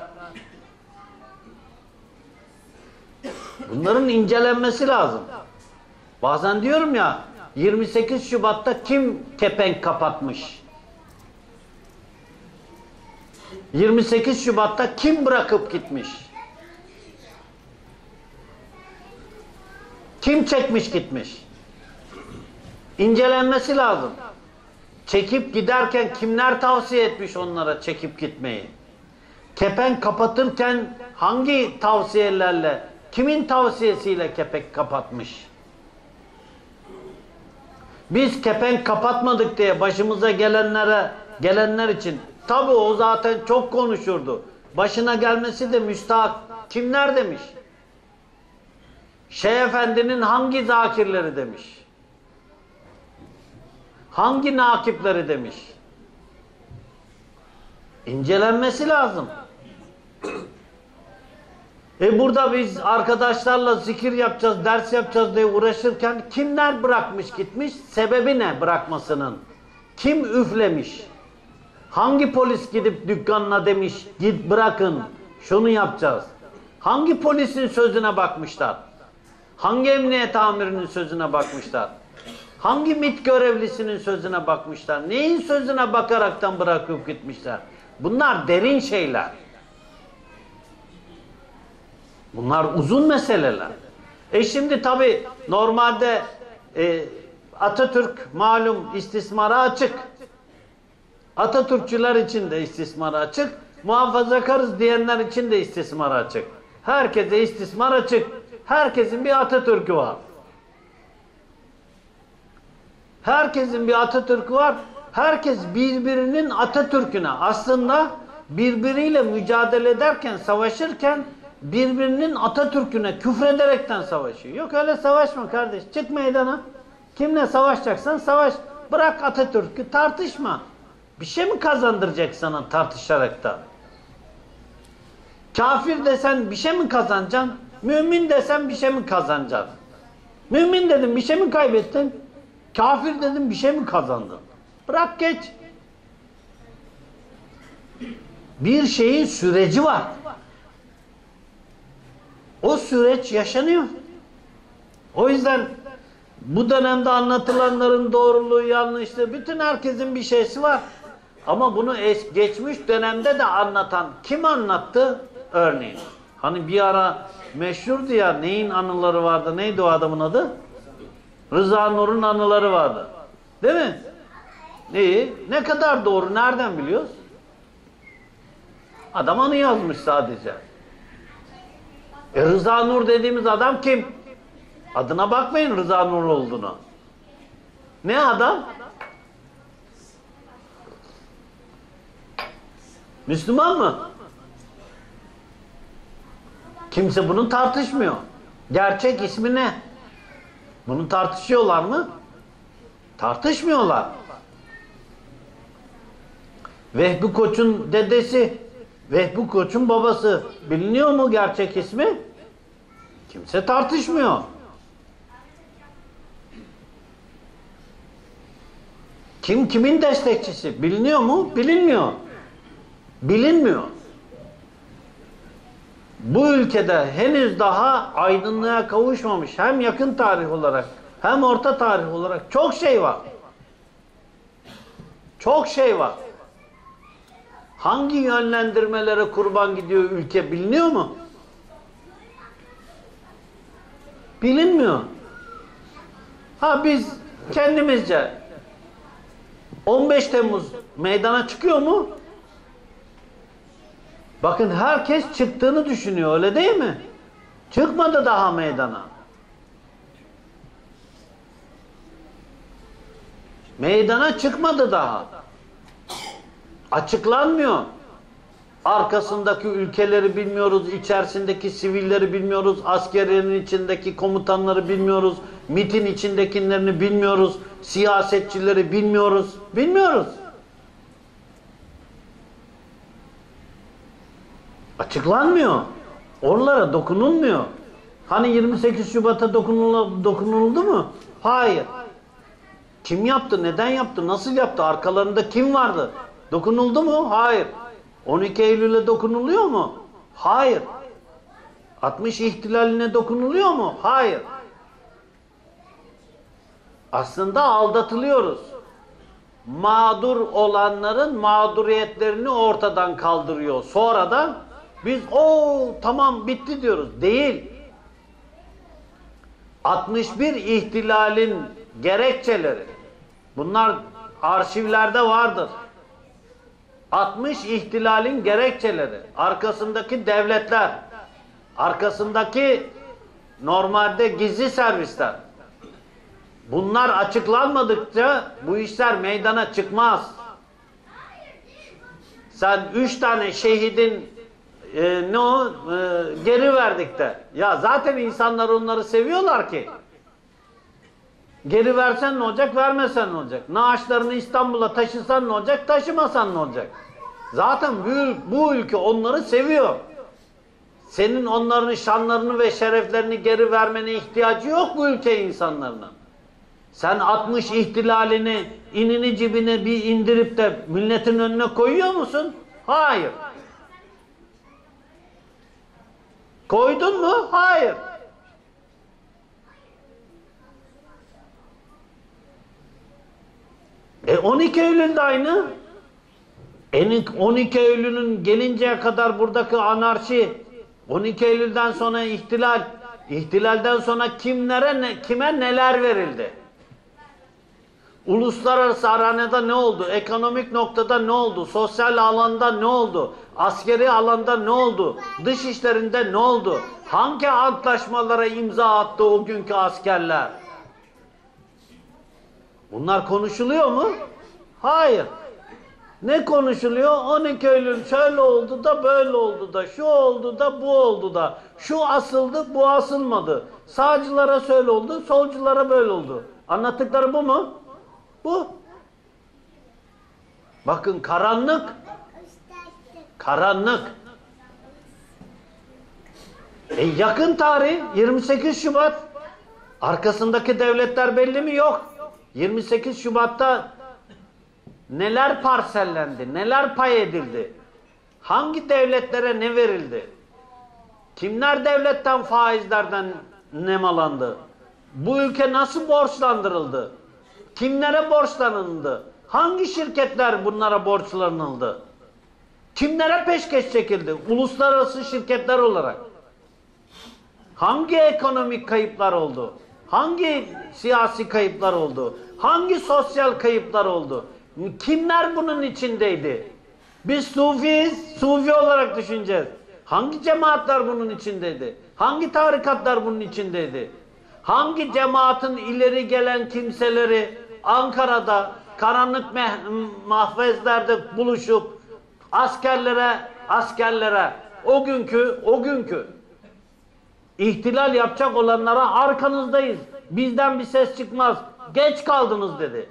bunların incelenmesi lazım. Bazen diyorum ya, 28 Şubat'ta kim kepenk kapatmış? 28 Şubat'ta kim bırakıp gitmiş? Kim çekmiş gitmiş? İncelenmesi lazım. Çekip giderken kimler tavsiye etmiş onlara çekip gitmeyi? Kepenk kapatırken hangi tavsiyelerle, kimin tavsiyesiyle kepenk kapatmış? Biz kepenk kapatmadık diye başımıza gelenler için tabii o zaten çok konuşurdu. Başına gelmesi de müstahak. Kimler demiş? Şeyh Efendi'nin hangi zakirleri demiş? Hangi nakipleri demiş? İncelenmesi lazım. Burada biz arkadaşlarla zikir yapacağız, ders yapacağız diye uğraşırken kimler bırakmış gitmiş? Sebebi ne bırakmasının? Kim üflemiş? Hangi polis gidip dükkanına demiş, git bırakın, şunu yapacağız? Hangi polisin sözüne bakmışlar? Hangi emniyet amirinin sözüne bakmışlar? Hangi MİT görevlisinin sözüne bakmışlar? Neyin sözüne bakaraktan bırakıp gitmişler? Bunlar derin şeyler. Bunlar uzun meseleler. Şimdi tabi normalde Atatürk malum istismara açık. Atatürkçüler için de istismara açık. Muhafazakarız diyenler için de istismara açık. Herkese istismar açık. Herkesin bir Atatürk'ü var. Herkesin bir Atatürk'ü var. Herkes birbirinin Atatürk'üne, aslında birbiriyle mücadele ederken, savaşırken birbirinin Atatürk'üne küfrederekten savaşıyor. Yok öyle savaşma kardeş. Çık meydana. Kimle savaşacaksan savaş. Bırak Atatürk'ü, tartışma. Bir şey mi kazandıracak sana tartışarak da? Kafir desen bir şey mi kazanacaksın? Mümin desen bir şey mi kazanacaksın? Mümin dedim, bir şey mi kaybettin? Kafir dedim, bir şey mi kazandın? Bırak geç. Bir şeyin süreci var. O süreç yaşanıyor. O yüzden bu dönemde anlatılanların doğruluğu, yanlışlığı, bütün herkesin bir şeysi var. Ama bunu geçmiş dönemde de anlatan kim anlattı? Örneğin. Hani bir ara meşhurdu ya, neyin anıları vardı? Neydi o adamın adı? Rıza Nur'un anıları vardı. Değil mi? İyi. Ne kadar doğru? Nereden biliyoruz? Adam anı yazmış sadece. Rıza Nur dediğimiz adam kim? Adına bakmayın Rıza Nur olduğunu. Ne adam? Müslüman mı? Kimse bunu tartışmıyor. Gerçek ismi ne? Bunu tartışıyorlar mı? Tartışmıyorlar. Vehbi Koç'un dedesi, Vehbi Koç'un babası biliniyor mu gerçek ismi? Kimse tartışmıyor. Kim kimin destekçisi biliniyor mu? Bilinmiyor. Bilinmiyor. Bu ülkede henüz daha aydınlığa kavuşmamış, hem yakın tarih olarak hem orta tarih olarak çok şey var. Çok şey var. Hangi yönlendirmelere kurban gidiyor ülke biliniyor mu? Bilinmiyor. Ha biz kendimizce 15 Temmuz meydana çıkıyor mu? Bakın herkes çıktığını düşünüyor, öyle değil mi? Çıkmadı daha meydana. Meydana çıkmadı daha. Açıklanmıyor. Arkasındaki ülkeleri bilmiyoruz, içerisindeki sivilleri bilmiyoruz, askerlerin içindeki komutanları bilmiyoruz, MİT'in içindekilerini bilmiyoruz, siyasetçileri bilmiyoruz, bilmiyoruz. Açıklanmıyor. Oralara dokunulmuyor. Hani 28 Şubat'a dokunuldu mu? Hayır. Kim yaptı? Neden yaptı? Nasıl yaptı? Arkalarında kim vardı? Dokunuldu mu? Hayır. 12 Eylül'e dokunuluyor mu? Hayır. 60 ihtilaline dokunuluyor mu? Hayır. Aslında aldatılıyoruz. Mağdur olanların mağduriyetlerini ortadan kaldırıyor. Sonradan biz tamam bitti diyoruz. Değil. 61 ihtilalin gerekçeleri. Bunlar arşivlerde vardır. 60 ihtilalin gerekçeleri. Arkasındaki devletler. Arkasındaki normalde gizli servisler. Bunlar açıklanmadıkça bu işler meydana çıkmaz. Sen 3 tane şehidin geri verdik de. Ya zaten insanlar onları seviyorlar ki. Geri versen ne olacak, vermesen ne olacak? Naaşlarını İstanbul'a taşısan ne olacak, taşımasan ne olacak? Zaten bu ülke onları seviyor. Senin onların şanlarını ve şereflerini geri vermene ihtiyacı yok bu ülke insanlarının. Sen 60 ihtilalini, inini cibine bir indirip de milletin önüne koyuyor musun? Hayır. Koydun mu? Hayır. E 12 Eylül'de aynı. 12 Eylül'ün gelinceye kadar buradaki anarşi, 12 Eylül'den sonra ihtilal, ihtilalden sonra kime neler verildi? Uluslararası arenada ne oldu? Ekonomik noktada ne oldu? Sosyal alanda ne oldu? Askeri alanda ne oldu? Dış işlerinde ne oldu? Hangi antlaşmalara imza attı o günkü askerler? Bunlar konuşuluyor mu? Hayır. Ne konuşuluyor? 12 Eylül şöyle oldu da böyle oldu da şu oldu da bu oldu da şu asıldı bu asılmadı. Sağcılara şöyle oldu, solculara böyle oldu. Anlattıkları bu mu? Bu. Bakın karanlık. Karanlık. Yakın tarih 28 Şubat. Arkasındaki devletler belli mi? Yok. 28 Şubat'ta neler parsellendi, neler pay edildi? Hangi devletlere ne verildi? Kimler devletten, faizlerden nemalandı? Bu ülke nasıl borçlandırıldı? Kimlere borçlanıldı? Hangi şirketler bunlara borçlanıldı? Kimlere peşkeş çekildi? Uluslararası şirketler olarak. Hangi ekonomik kayıplar oldu? Hangi siyasi kayıplar oldu? Hangi sosyal kayıplar oldu? Kimler bunun içindeydi? Biz Sufiyiz, Sufi olarak düşüneceğiz. Hangi cemaatler bunun içindeydi? Hangi tarikatlar bunun içindeydi? Hangi cemaatin ileri gelen kimseleri Ankara'da karanlık mahvezlerde buluşup askerlere o günkü ihtilal yapacak olanlara arkanızdayız. Bizden bir ses çıkmaz. Geç kaldınız dedi.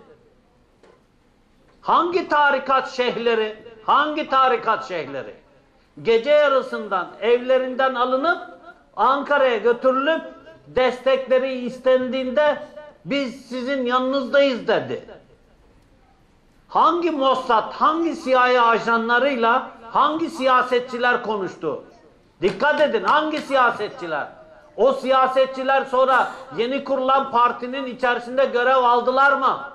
Hangi tarikat şeyhleri gece yarısından evlerinden alınıp Ankara'ya götürülüp destekleri istendiğinde biz sizin yanınızdayız dedi. Hangi Mossad, hangi CIA ajanlarıyla hangi siyasetçiler konuştu? Dikkat edin, hangi siyasetçiler? O siyasetçiler sonra yeni kurulan partinin içerisinde görev aldılar mı?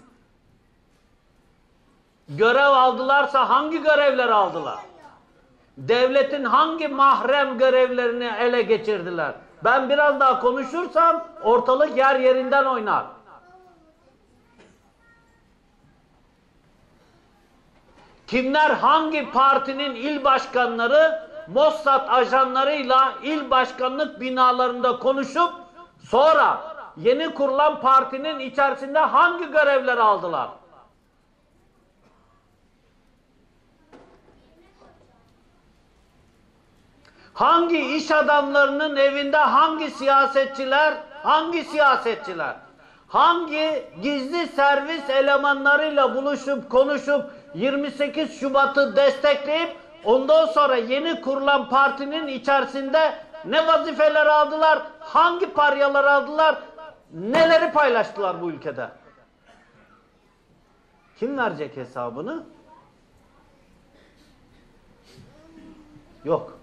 Görev aldılarsa hangi görevleri aldılar? Devletin hangi mahrem görevlerini ele geçirdiler? Ben biraz daha konuşursam ortalık yer yerinden oynar. Kimler hangi partinin il başkanları Mossad ajanlarıyla il başkanlık binalarında konuşup sonra yeni kurulan partinin içerisinde hangi görevleri aldılar? Hangi iş adamlarının evinde hangi siyasetçiler, hangi gizli servis elemanlarıyla buluşup konuşup 28 Şubat'ı destekleyip ondan sonra yeni kurulan partinin içerisinde ne vazifeler aldılar, hangi paryalar aldılar, neleri paylaştılar bu ülkede? Kim verecek hesabını? Yok.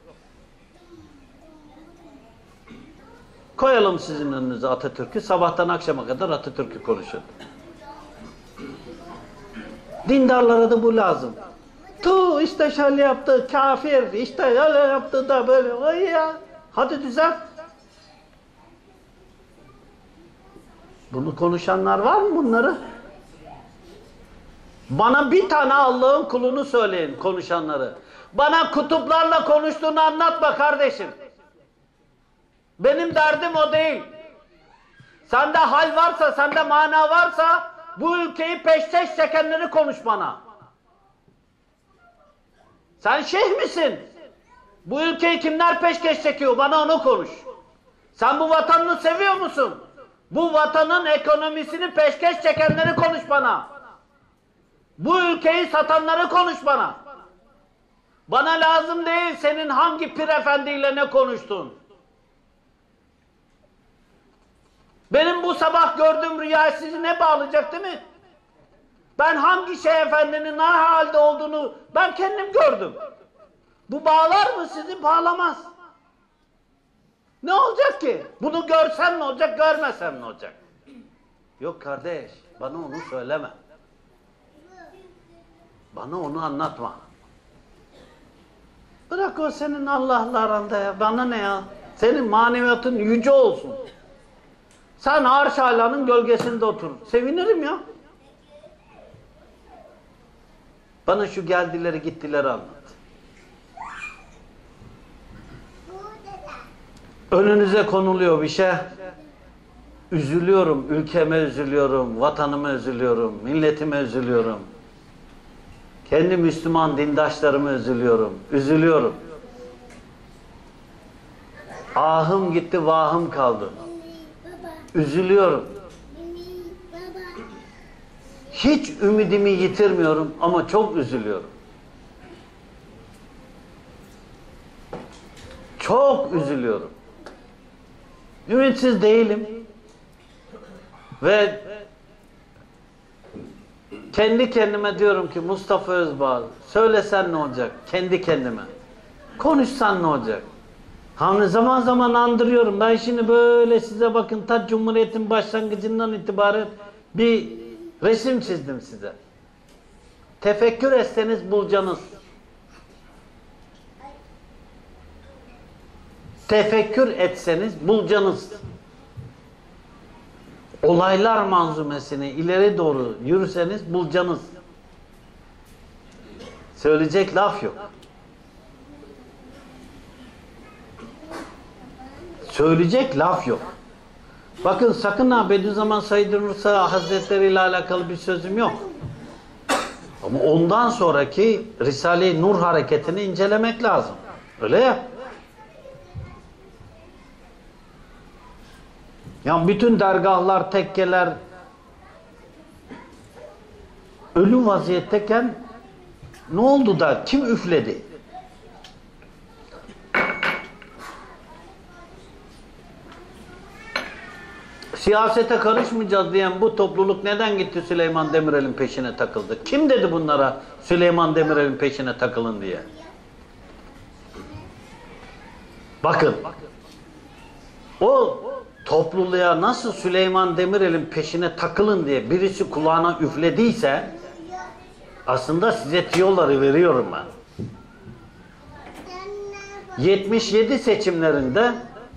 Koyalım sizin önünüze Atatürk'ü, sabahtan akşama kadar Atatürk'ü konuşun. Dindarlara da bu lazım. İşte şöyle yaptı, kafir, işte öyle yaptı da böyle. Oy ya, hadi düzelt. Bunu konuşanlar var mı bunları? Bana bir tane Allah'ın kulunu söyleyin konuşanları. Bana kutuplarla konuştuğunu anlatma kardeşim. Benim derdim o değil. Sende hal varsa, sende mana varsa bu ülkeyi peşkeş çekenleri konuş bana. Sen şeyh misin? Bu ülkeyi kimler peşkeş çekiyor? Bana onu konuş. Sen bu vatanını seviyor musun? Bu vatanın ekonomisini peşkeş çekenleri konuş bana. Bu ülkeyi satanları konuş bana. Bana lazım değil senin hangi pir efendiyle ne konuştun. Benim bu sabah gördüğüm rüya sizi ne bağlayacak değil mi? Ben hangi şeyh efendinin ne halde olduğunu ben kendim gördüm. Bu bağlar mı sizi? Bağlamaz. Ne olacak ki? Bunu görsen ne olacak, görmesen ne olacak? Yok kardeş, bana onu söyleme. Bana onu anlatma. Bırak o senin Allah'la aranda ya. Bana ne ya? Senin maneviyatın yüce olsun. Sen Arş Ala'nın gölgesinde otur. Sevinirim ya. Bana şu geldileri gittileri anlat. Önünüze konuluyor bir şey. Üzülüyorum, ülkeme üzülüyorum, vatanıma üzülüyorum, milletime üzülüyorum. Kendi Müslüman dindaşlarıma üzülüyorum, üzülüyorum. Ahım gitti, vahım kaldı. Üzülüyorum. Hiç ümidimi yitirmiyorum ama çok üzülüyorum. Çok üzülüyorum. Ümitsiz değilim. Ve kendi kendime diyorum ki Mustafa Özbağ, söylesen ne olacak? Kendi kendime. Konuşsan ne olacak? Hani zaman zaman andırıyorum. Ben şimdi böyle size bakın ta Cumhuriyet'in başlangıcından itibaren bir resim çizdim size. Tefekkür etseniz bulacaksınız. Tefekkür etseniz bulacaksınız. Olaylar manzumesini ileri doğru yürüseniz bulacaksınız. Söyleyecek laf yok. Söyleyecek laf yok. Bakın sakın ha Bediüzzaman Said Nursi Hazretleri ile alakalı bir sözüm yok. Ama ondan sonraki Risale-i Nur hareketini incelemek lazım. Öyle ya. Yani bütün dergahlar, tekkeler ölü vaziyetteyken ne oldu da kim üfledi? Siyasete karışmayacağız diyen bu topluluk neden gitti Süleyman Demirel'in peşine takıldı? Kim dedi bunlara Süleyman Demirel'in peşine takılın diye? Bakın. O topluluğa nasıl Süleyman Demirel'in peşine takılın diye birisi kulağına üflediyse aslında size tiyoları veriyorum ben. 77 seçimlerinde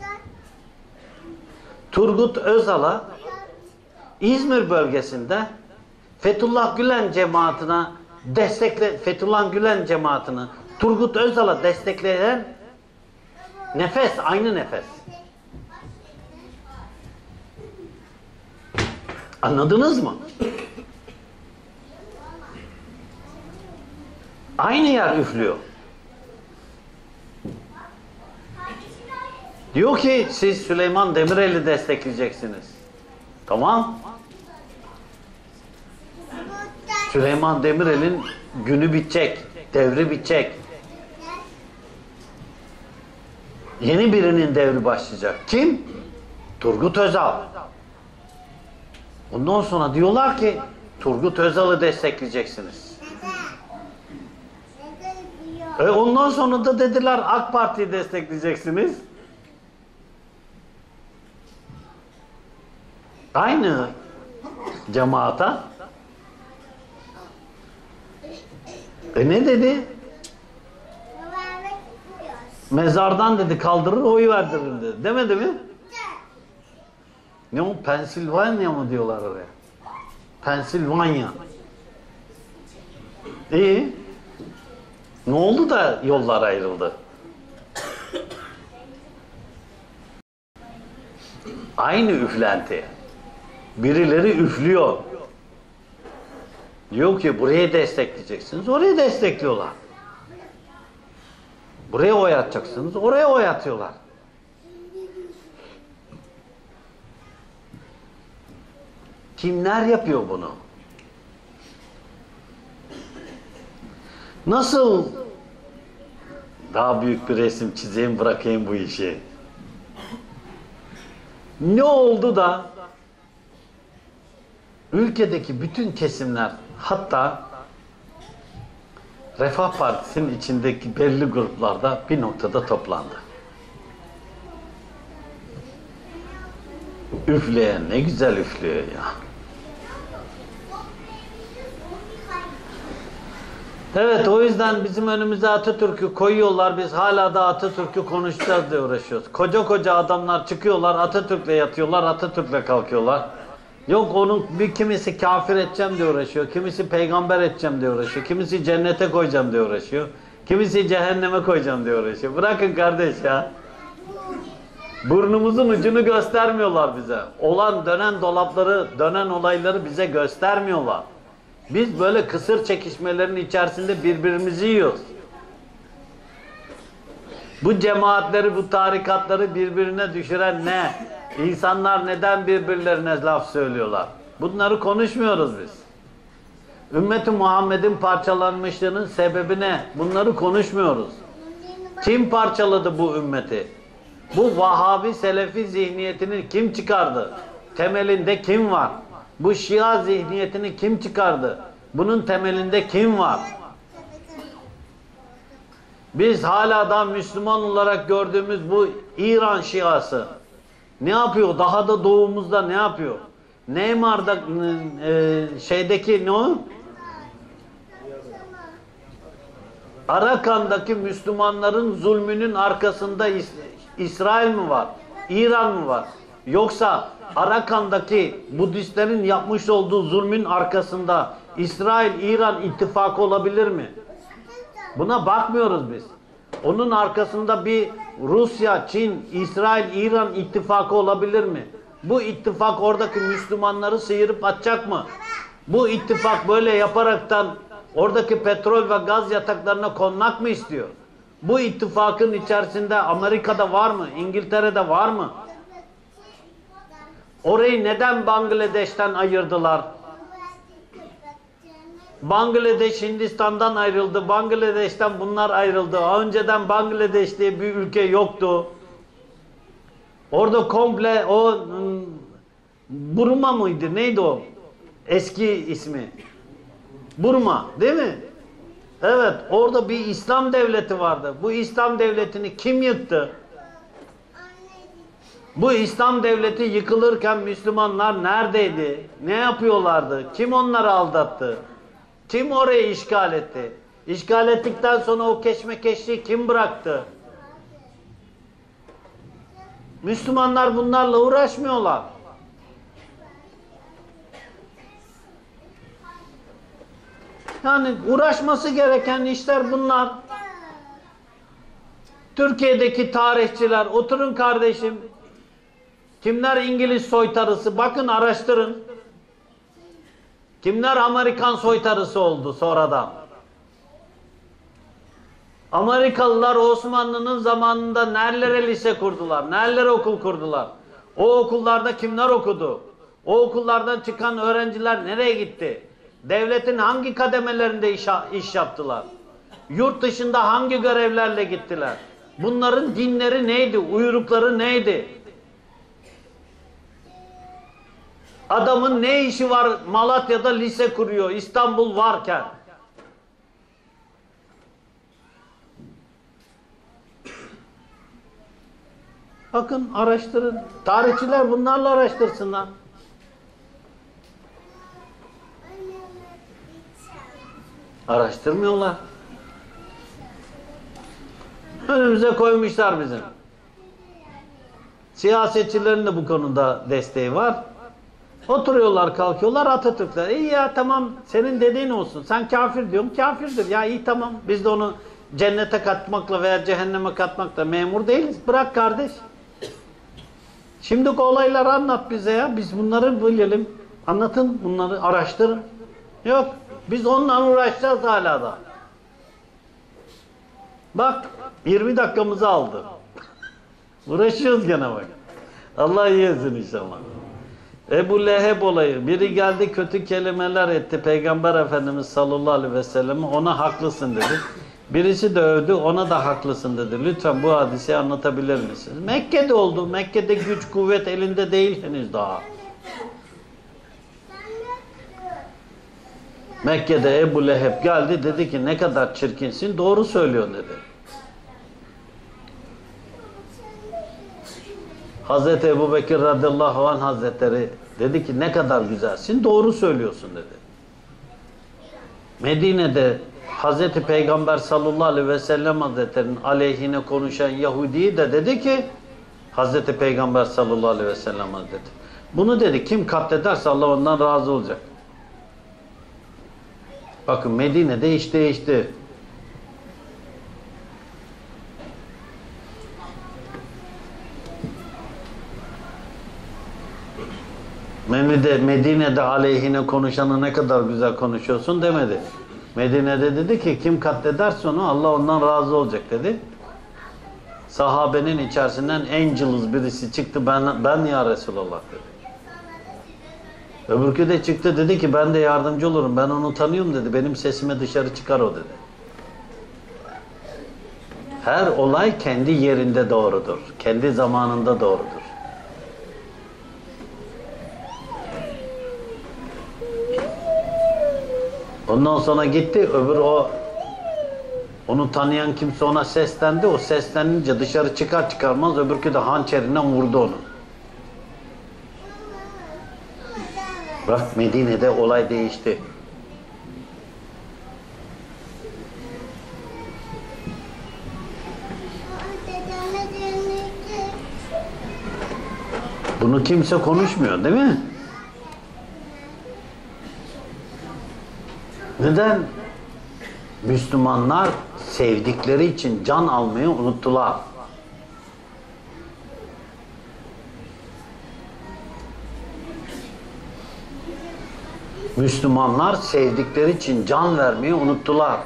Turgut Özal'a İzmir bölgesinde Fethullah Gülen cemaatini Turgut Özal'a destekleyen nefes, aynı nefes. Anladınız mı? Aynı yer üflüyor. Diyor ki siz Süleyman Demirel'i destekleyeceksiniz. Tamam. Süleyman Demirel'in günü bitecek, devri bitecek. Yeni birinin devri başlayacak. Kim? Turgut Özal. Ondan sonra diyorlar ki Turgut Özal'ı destekleyeceksiniz. Ondan sonra da dediler AK Parti'yi destekleyeceksiniz. Aynı cemaata. Ne dedi? Mezardan dedi kaldırır oy verdirir dedi. Demedi mi? Ne o? Pensilvanya mı diyorlar oraya? Pensilvanya. İyi. Ne oldu da yollar ayrıldı? Aynı üflenti. Birileri üflüyor. Diyor ki burayı destekleyeceksiniz. Orayı destekliyorlar. Buraya oy atacaksınız. Oraya oy atıyorlar. Kimler yapıyor bunu? Nasıl daha büyük bir resim çizeyim, bırakayım bu işi? Ne oldu da ülkedeki bütün kesimler, hatta Refah Partisi'nin içindeki belli gruplarda bir noktada toplandı. Üfleyen ne güzel üflüyor ya. Evet, o yüzden bizim önümüze Atatürk'ü koyuyorlar. Biz hala da Atatürk'ü konuşacağız diye uğraşıyoruz. Koca koca adamlar çıkıyorlar, Atatürk'le yatıyorlar, Atatürk'le kalkıyorlar. Yok onun bir kimisi kafir edeceğim diye uğraşıyor. Kimisi peygamber edeceğim diye uğraşıyor. Kimisi cennete koyacağım diye uğraşıyor. Kimisi cehenneme koyacağım diye uğraşıyor. Bırakın kardeş ya. Burnumuzun ucunu göstermiyorlar bize. Olan dönen dolapları, dönen olayları bize göstermiyorlar. Biz böyle kısır çekişmelerin içerisinde birbirimizi yiyoruz. Bu cemaatleri, bu tarikatları birbirine düşüren ne? İnsanlar neden birbirlerine laf söylüyorlar? Bunları konuşmuyoruz biz. Ümmeti Muhammed'in parçalanmışlığının sebebi ne? Bunları konuşmuyoruz. Kim parçaladı bu ümmeti? Bu Vahabi Selefi zihniyetini kim çıkardı? Temelinde kim var? Bu Şia zihniyetini kim çıkardı? Bunun temelinde kim var? Biz hala da Müslüman olarak gördüğümüz bu İran Şiası ne yapıyor? Daha da doğumuzda ne yapıyor? Neymar'da şeydeki ne o? Arakan'daki Müslümanların zulmünün arkasında İsrail mi var? İran mı var? Yoksa Arakan'daki Budistlerin yapmış olduğu zulmün arkasında İsrail-İran ittifakı olabilir mi? Buna bakmıyoruz biz. Onun arkasında bir Rusya, Çin, İsrail, İran ittifakı olabilir mi? Bu ittifak oradaki Müslümanları sıyırıp atacak mı? Bu ittifak böyle yaparaktan oradaki petrol ve gaz yataklarına konmak mı istiyor? Bu ittifakın içerisinde Amerika'da var mı? İngiltere'de var mı? Orayı neden Bangladeş'ten ayırdılar? Bangladeş Hindistan'dan ayrıldı. Bangladeş'ten bunlar ayrıldı. Önceden Bangladeş diye bir ülke yoktu. Orada komple o Burma mıydı? Neydi o? Eski ismi. Burma, değil mi? Evet, orada bir İslam devleti vardı. Bu İslam devletini kim yıktı? Bu İslam devleti yıkılırken Müslümanlar neredeydi? Ne yapıyorlardı? Kim onları aldattı? Kim orayı işgal etti? İşgal ettikten sonra o keşmekeşliği kim bıraktı? Müslümanlar bunlarla uğraşmıyorlar. Yani uğraşması gereken işler bunlar. Türkiye'deki tarihçiler, oturun kardeşim. Kimler İngiliz soytarısı? Bakın araştırın. Kimler Amerikan soytarısı oldu sonradan? Amerikalılar Osmanlı'nın zamanında nerelere lise kurdular? Nerelere okul kurdular? O okullarda kimler okudu? O okullardan çıkan öğrenciler nereye gitti? Devletin hangi kademelerinde iş yaptılar? Yurt dışında hangi görevlerle gittiler? Bunların dinleri neydi? Uyrukları neydi? Adamın ne işi var Malatya'da lise kuruyor İstanbul varken? Bakın araştırın. Tarihçiler bunlarla araştırsınlar. Araştırmıyorlar. Önümüze koymuşlar bizim. Siyasetçilerin de bu konuda desteği var. Oturuyorlar, kalkıyorlar Atatürk'ler. İyi ya tamam senin dediğin olsun. Sen kafir diyorum, kafirdir. Ya iyi tamam. Biz de onu cennete katmakla veya cehenneme katmakla memur değiliz. Bırak kardeş. Şimdiki olayları anlat bize ya. Biz bunları bilelim. Anlatın bunları, araştırın. Yok. Biz onunla uğraşacağız hala da. Bak 20 dakikamızı aldı. Uğraşıyoruz gene bak. Allah iyi etsin inşallah. Ebu Leheb olayı. Biri geldi kötü kelimeler etti. Peygamber Efendimiz sallallahu aleyhi ve sellem ona haklısın dedi. Birisi de övdü ona da haklısın dedi. Lütfen bu hadiseyi anlatabilir misiniz? Mekke'de oldu. Mekke'de güç kuvvet elinde değil henüz daha. Mekke'de Ebu Leheb geldi dedi ki ne kadar çirkinsin doğru söylüyor dedi. Hazreti Ebubekir radıyallahu anh hazretleri dedi ki ne kadar güzelsin doğru söylüyorsun dedi. Medine'de Hazreti Peygamber sallallahu aleyhi ve sellem hazretlerinin aleyhine konuşan Yahudi de dedi ki Hazreti Peygamber sallallahu aleyhi ve sellem hazretleri bunu dedi kim katlederse Allah ondan razı olacak. Bakın Medine'de iş değişti. Medine'de aleyhine konuşanı ne kadar güzel konuşuyorsun demedi. Medine'de dedi ki kim katlederse onu Allah ondan razı olacak dedi. Sahabenin içerisinden en cılız birisi çıktı, ben ya Resulallah dedi. Öbürkü de çıktı dedi ki ben de yardımcı olurum, ben onu tanıyorum dedi, benim sesime dışarı çıkar o dedi. Her olay kendi yerinde doğrudur, kendi zamanında doğrudur. Ondan sonra gitti, onu tanıyan kimse ona seslendi, o seslenince dışarı çıkar çıkarmaz öbürkü de hançerinden vurdu onu. Bak Medine'de olay değişti. Bunu kimse konuşmuyor değil mi? Neden? Müslümanlar sevdikleri için can almayı unuttular. Müslümanlar sevdikleri için can vermeyi unuttular.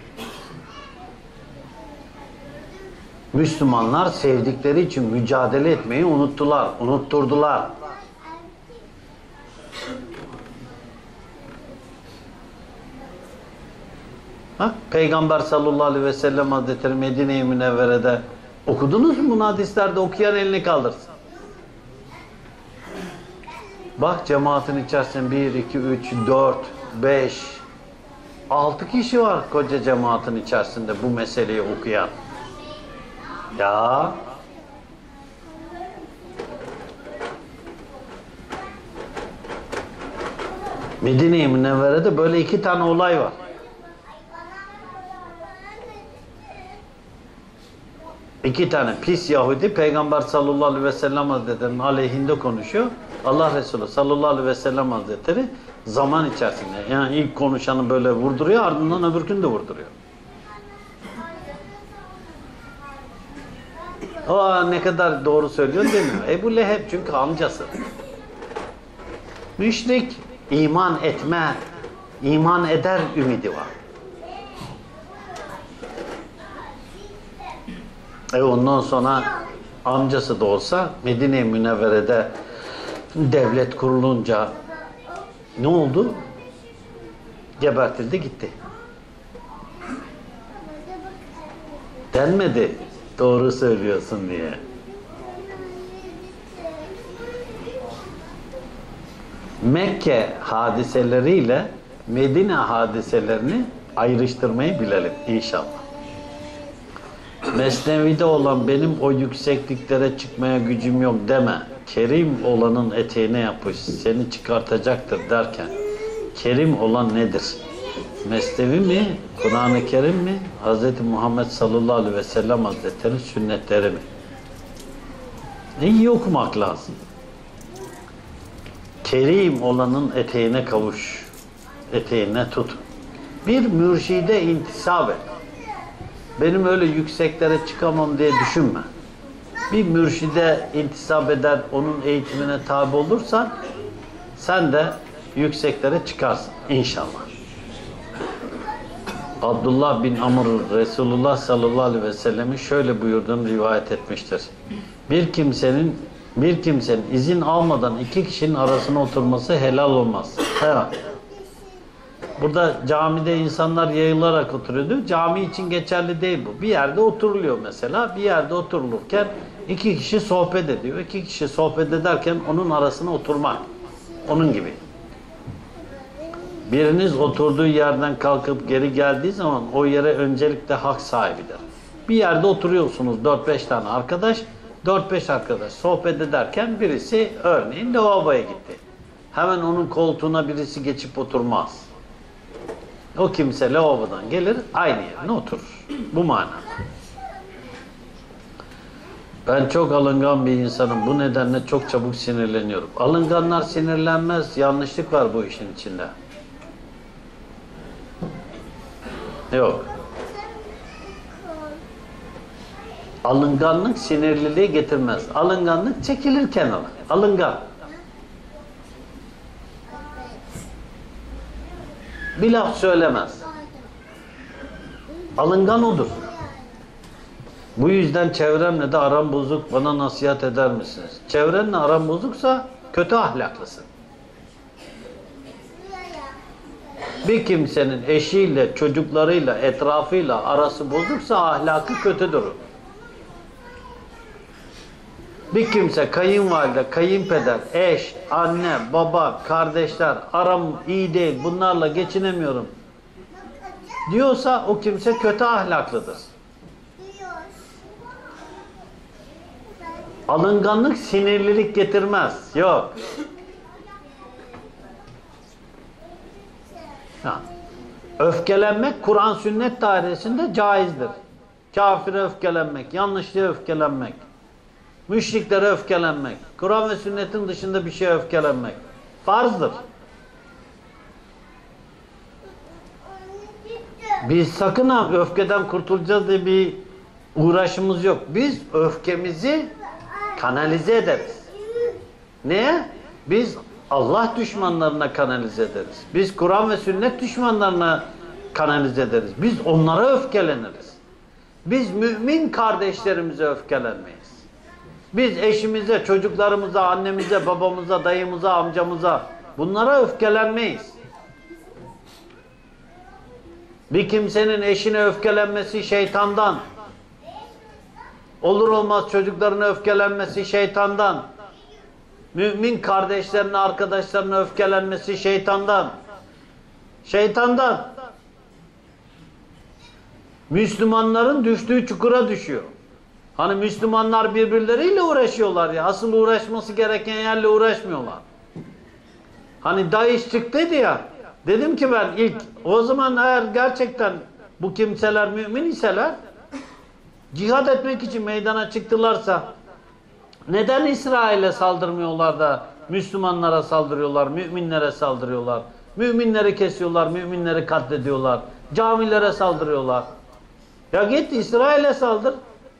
Müslümanlar sevdikleri için mücadele etmeyi unutturdular. Bak, Peygamber sallallahu aleyhi ve sellem Hazretleri Medine-i Münevvere'de okudunuz mu bunu hadislerde? Okuyan elini kaldırsın. Bak cemaatin içerisinde 1, 2, 3, 4, 5, 6 kişi var koca cemaatin içerisinde bu meseleyi okuyan. Ya Medine-i Münevvere'de böyle 2 tane olay var. İki tane pis Yahudi Peygamber sallallahu aleyhi ve sellem Hazretleri'nin aleyhinde konuşuyor. Allah Resulü sallallahu aleyhi ve sellem Hazretleri zaman içerisinde yani ilk konuşanı böyle vurduruyor, ardından öbürkünü de vurduruyor. O ne kadar doğru söylüyor demiyor. Ebu Leheb çünkü amcası. Müşrik, iman eder ümidi var. Ondan sonra amcası da olsa Medine-i Münevvere'de devlet kurulunca ne oldu? Gebertildi gitti. Denmedi doğru söylüyorsun diye. Mekke hadiseleriyle Medine hadiselerini ayrıştırmayı bilelim inşallah. Mesnevi'de olan benim o yüksekliklere çıkmaya gücüm yok deme. Kerim olanın eteğine yapış, seni çıkartacaktır derken kerim olan nedir? Mesnevi mi? Kur'an-ı Kerim mi? Hz. Muhammed sallallahu aleyhi ve sellem Hazretleri sünnetleri mi? İyi okumak lazım. Kerim olanın eteğine kavuş, eteğine tut. Bir mürşide intisap et. Benim öyle yükseklere çıkamam diye düşünme. Bir mürşide intisap eder, onun eğitimine tabi olursan sen de yükseklere çıkarsın inşallah. Abdullah bin Amr Resulullah sallallahu aleyhi ve sellem'in şöyle buyurduğunu rivayet etmiştir. Bir kimsenin izin almadan 2 kişinin arasına oturması helal olmaz. Helal. Burada camide insanlar yayılarak oturuyordu. Cami için geçerli değil bu. Bir yerde oturuluyor mesela. Bir yerde oturulurken 2 kişi sohbet ediyor. 2 kişi sohbet ederken onun arasına oturmak. Onun gibi. Biriniz oturduğu yerden kalkıp geri geldiği zaman o yere öncelikle hak sahibidir. Bir yerde oturuyorsunuz 4-5 tane arkadaş. 4-5 arkadaş sohbet ederken birisi örneğin lavaboya gitti. Hemen onun koltuğuna birisi geçip oturmaz. O kimse lavabodan gelir, aynı yerine oturur. Bu manada. Ben çok alıngan bir insanım. Bu nedenle çok çabuk sinirleniyorum. Alınganlar sinirlenmez. Yanlışlık var bu işin içinde. Yok. Alınganlık sinirliliği getirmez. Alınganlık çekilir kenara. Alıngan. Bir laf söylemez. Alıngan odur. Bu yüzden çevremle de aram bozuk, bana nasihat eder misiniz? Çevrenle aram bozuksa kötü ahlaklısın. Bir kimsenin eşiyle, çocuklarıyla, etrafıyla arası bozuksa ahlakı kötüdür. Bir kimse kayınvalide, kayınpeder, eş, anne, baba, kardeşler aram iyi değil, bunlarla geçinemiyorum diyorsa o kimse kötü ahlaklıdır. Alınganlık sinirlilik getirmez. Yok. Ha. Öfkelenmek Kur'an sünnet dairesinde caizdir. Kafire öfkelenmek, yanlışlığa öfkelenmek, müşriklere öfkelenmek, Kur'an ve sünnetin dışında bir şeye öfkelenmek farzdır. Biz sakın ha öfkeden kurtulacağız diye bir uğraşımız yok. Biz öfkemizi kanalize ederiz. Neye? Biz Allah düşmanlarına kanalize ederiz. Biz Kur'an ve sünnet düşmanlarına kanalize ederiz. Biz onlara öfkeleniriz. Biz mümin kardeşlerimize öfkelenmeyiz. Biz eşimize, çocuklarımıza, annemize, babamıza, dayımıza, amcamıza bunlara öfkelenmeyiz. Bir kimsenin eşine öfkelenmesi şeytandan. Olur olmaz çocuklarına öfkelenmesi şeytandan. Mümin kardeşlerine, arkadaşlarına öfkelenmesi şeytandan. Şeytandan. Müslümanların düştüğü çukura düşüyor. Hani Müslümanlar birbirleriyle uğraşıyorlar ya. Asıl uğraşması gereken yerle uğraşmıyorlar. Hani DAEŞ çıktıydı ya. Dedim ki ben ilk o zaman eğer gerçekten bu kimseler mümin iseler cihad etmek için meydana çıktılarsa neden İsrail'e saldırmıyorlar da Müslümanlara saldırıyorlar, müminlere saldırıyorlar, müminleri kesiyorlar, müminleri katlediyorlar, camilere saldırıyorlar. Ya git İsrail'e saldır.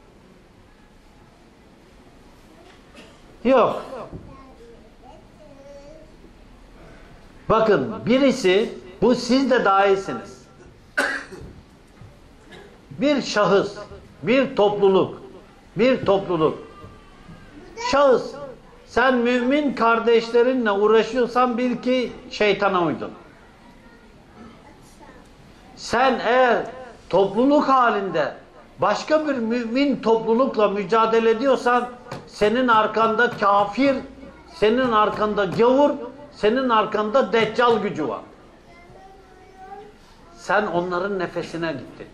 Yok. Bakın birisi, bu siz de dahilsiniz. Bir şahıs, bir topluluk. Şahıs, sen mümin kardeşlerinle uğraşıyorsan bil ki şeytana uydun. Sen eğer topluluk halinde başka bir mümin toplulukla mücadele ediyorsan senin arkanda kafir, senin arkanda gavur, senin arkanda deccal gücü var. Sen onların nefesine gittin.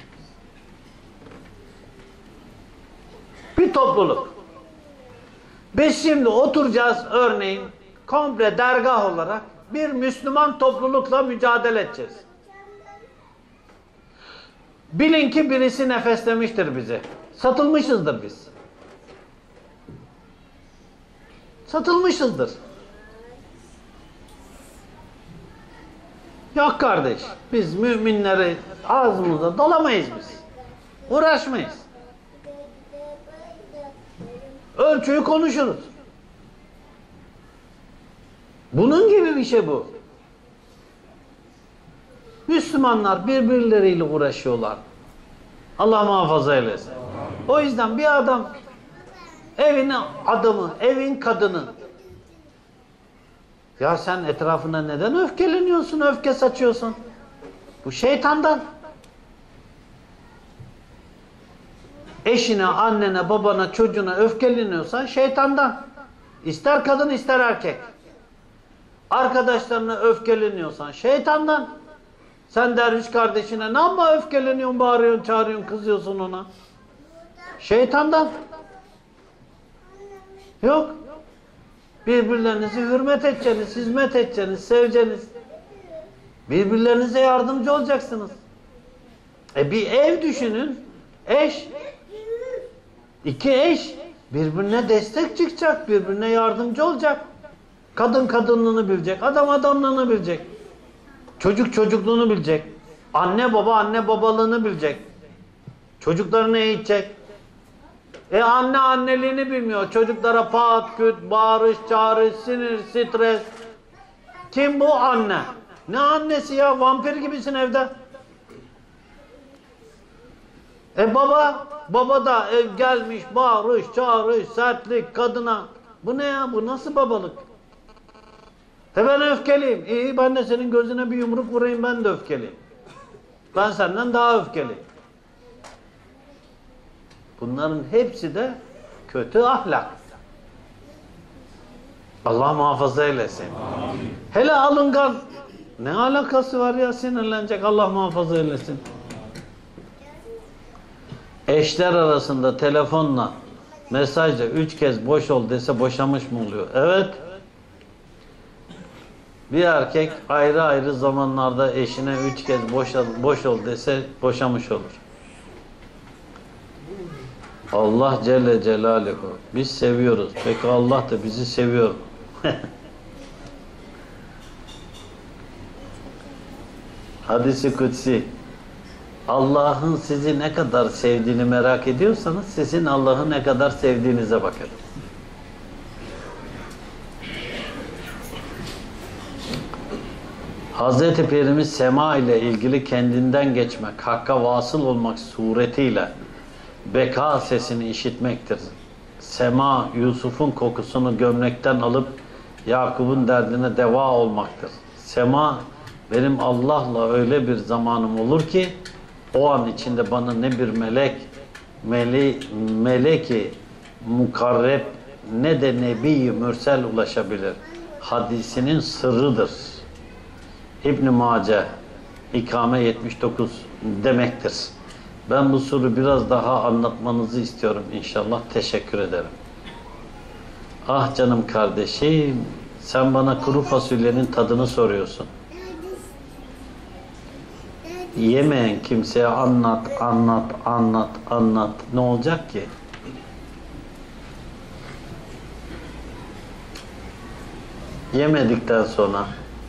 Bir topluluk. Biz şimdi oturacağız örneğin komple dergah olarak bir Müslüman toplulukla mücadele edeceğiz. Bilin ki birisi nefeslemiştir bizi. Satılmışızdır biz. Satılmışızdır. Yok kardeş, biz müminleri ağzımıza dolamayız biz. Uğraşmayız. Ölçüyü konuşuruz. Bunun gibi bir şey bu. Müslümanlar birbirleriyle uğraşıyorlar. Allah muhafaza eylesin. O yüzden bir adam evin adamı, evin kadını. Ya sen etrafına neden öfkeleniyorsun, öfke saçıyorsun? Bu şeytandan. Eşine, annene, babana, çocuğuna öfkeleniyorsan şeytandan. İster kadın ister erkek. Arkadaşlarına öfkeleniyorsan şeytandan. Sen derviş kardeşine ne yapma öfkeleniyorsun, bağırıyorsun, çağırıyorsun, kızıyorsun ona. Şeytandan. Yok. Birbirlerinizi hürmet edeceksiniz, hizmet edeceksiniz, seveceksiniz. Birbirlerinize yardımcı olacaksınız. Bir ev düşünün. Eş. İki eş. Birbirine destek çıkacak, birbirine yardımcı olacak. Kadın kadınlığını bilecek, adam adamlığını bilecek. Çocuk çocukluğunu bilecek. Anne baba anne babalığını bilecek. Çocuklarını eğitecek. Anne anneliğini bilmiyor. Çocuklara pat küt, bağırış, çağırış, sinir, stres. Kim bu? Anne. Ne annesi ya? Vampir gibisin evde. Baba da gelmiş, bağırış, çağırış, sertlik kadına. Bu ne ya? Bu nasıl babalık? Ben öfkeliyim. İyi, ben de senin gözüne bir yumruk vurayım, ben de öfkeliyim. Ben senden daha öfkeliyim. Bunların hepsi de kötü ahlak. Allah muhafaza eylesin. Amin. Hele alıngan. Ne alakası var ya, sinirlenecek, Allah muhafaza eylesin. Eşler arasında telefonla, mesajla 3 kez boş ol dese boşamış mı oluyor? Evet. Bir erkek ayrı ayrı zamanlarda eşine 3 kez boş ol dese boşamış olur. Allah Celle Celaluhu. Biz seviyoruz. Peki Allah da bizi seviyor. Hadis-i Kutsi. Allah'ın sizi ne kadar sevdiğini merak ediyorsanız sizin Allah'ı ne kadar sevdiğinize bakın. Hazreti Pirimiz sema ile ilgili kendinden geçmek, hakka vasıl olmak suretiyle beka sesini işitmektir. Sema, Yusuf'un kokusunu gömlekten alıp Yakup'un derdine deva olmaktır. Sema, benim Allah'la öyle bir zamanım olur ki o an içinde bana ne bir meleki mukarreb ne de nebi mürsel ulaşabilir. Hadisinin sırrıdır. İbn-i Mace İkame 79 demektir. Ben bu soru biraz daha anlatmanızı istiyorum inşallah. Teşekkür ederim. Ah canım kardeşim, sen bana kuru fasulyenin tadını soruyorsun. Yemeyen kimseye anlat. Ne olacak ki? Yemedikten sonra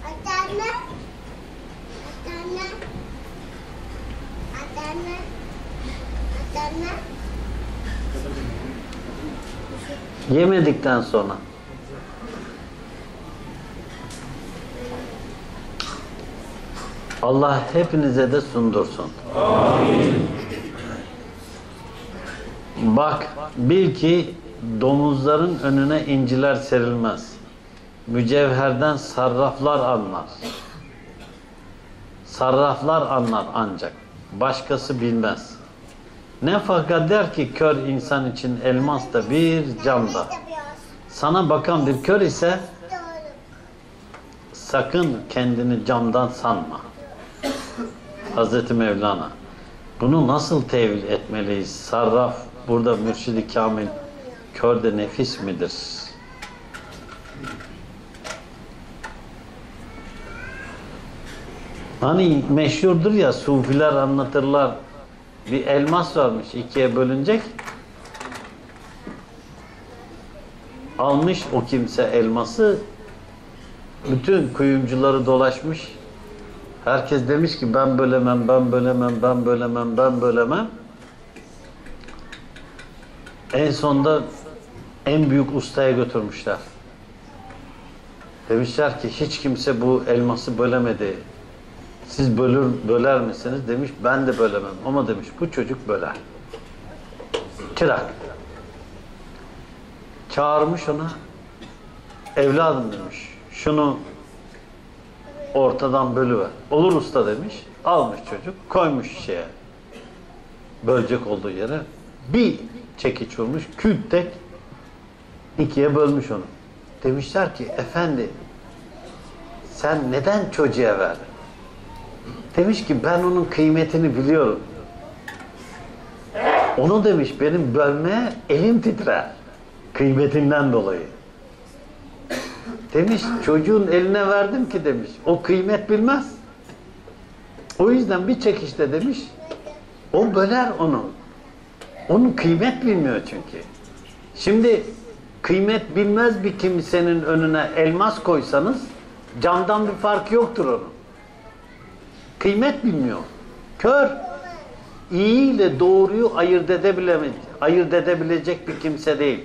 yemedikten sonra Allah hepinize de sundursun. Amin. Bak, bil ki domuzların önüne inciler serilmez. Mücevherden sarraflar anlar. Sarraflar anlar ancak. Başkası bilmez. Ne fakat der ki kör insan için elmas da bir camda. Sana bakan bir kör ise sakın kendini camdan sanma. Hazreti Mevlana. Bunu nasıl tevil etmeliyiz? Sarraf burada mürşid-i kamil kör de nefis midir? Hani meşhurdur ya, sufiler anlatırlar. Bir elmas varmış, ikiye bölünecek. Almış o kimse elması, bütün kuyumcuları dolaşmış. Herkes demiş ki ben bölemem. En sonunda en büyük ustaya götürmüşler. Demişler ki hiç kimse bu elması bölemedi. Siz böler misiniz? Demiş ben de bölemem. Ama demiş bu çocuk böler. Çırak. Çağırmış ona. Evladım demiş. Şunu ortadan bölüver. Olur usta demiş. Almış çocuk. Koymuş şeye. Bölecek olduğu yere. Bir çekiç vurmuş. Küt tek ikiye bölmüş onu. Demişler ki efendi sen neden çocuğa verdin? Demiş ki ben onun kıymetini biliyorum. Onu demiş benim bölmeye elim titrer. Kıymetinden dolayı. Demiş çocuğun eline verdim ki demiş. O kıymet bilmez. O yüzden bir çekişte demiş o böler onu. Onun kıymet bilmiyor çünkü. Şimdi kıymet bilmez bir kimsenin önüne elmas koysanız camdan bir farkı yoktur onun. Kıymet bilmiyor. Kör. İyi ile doğruyu ayırt edebilecek bir kimse değil.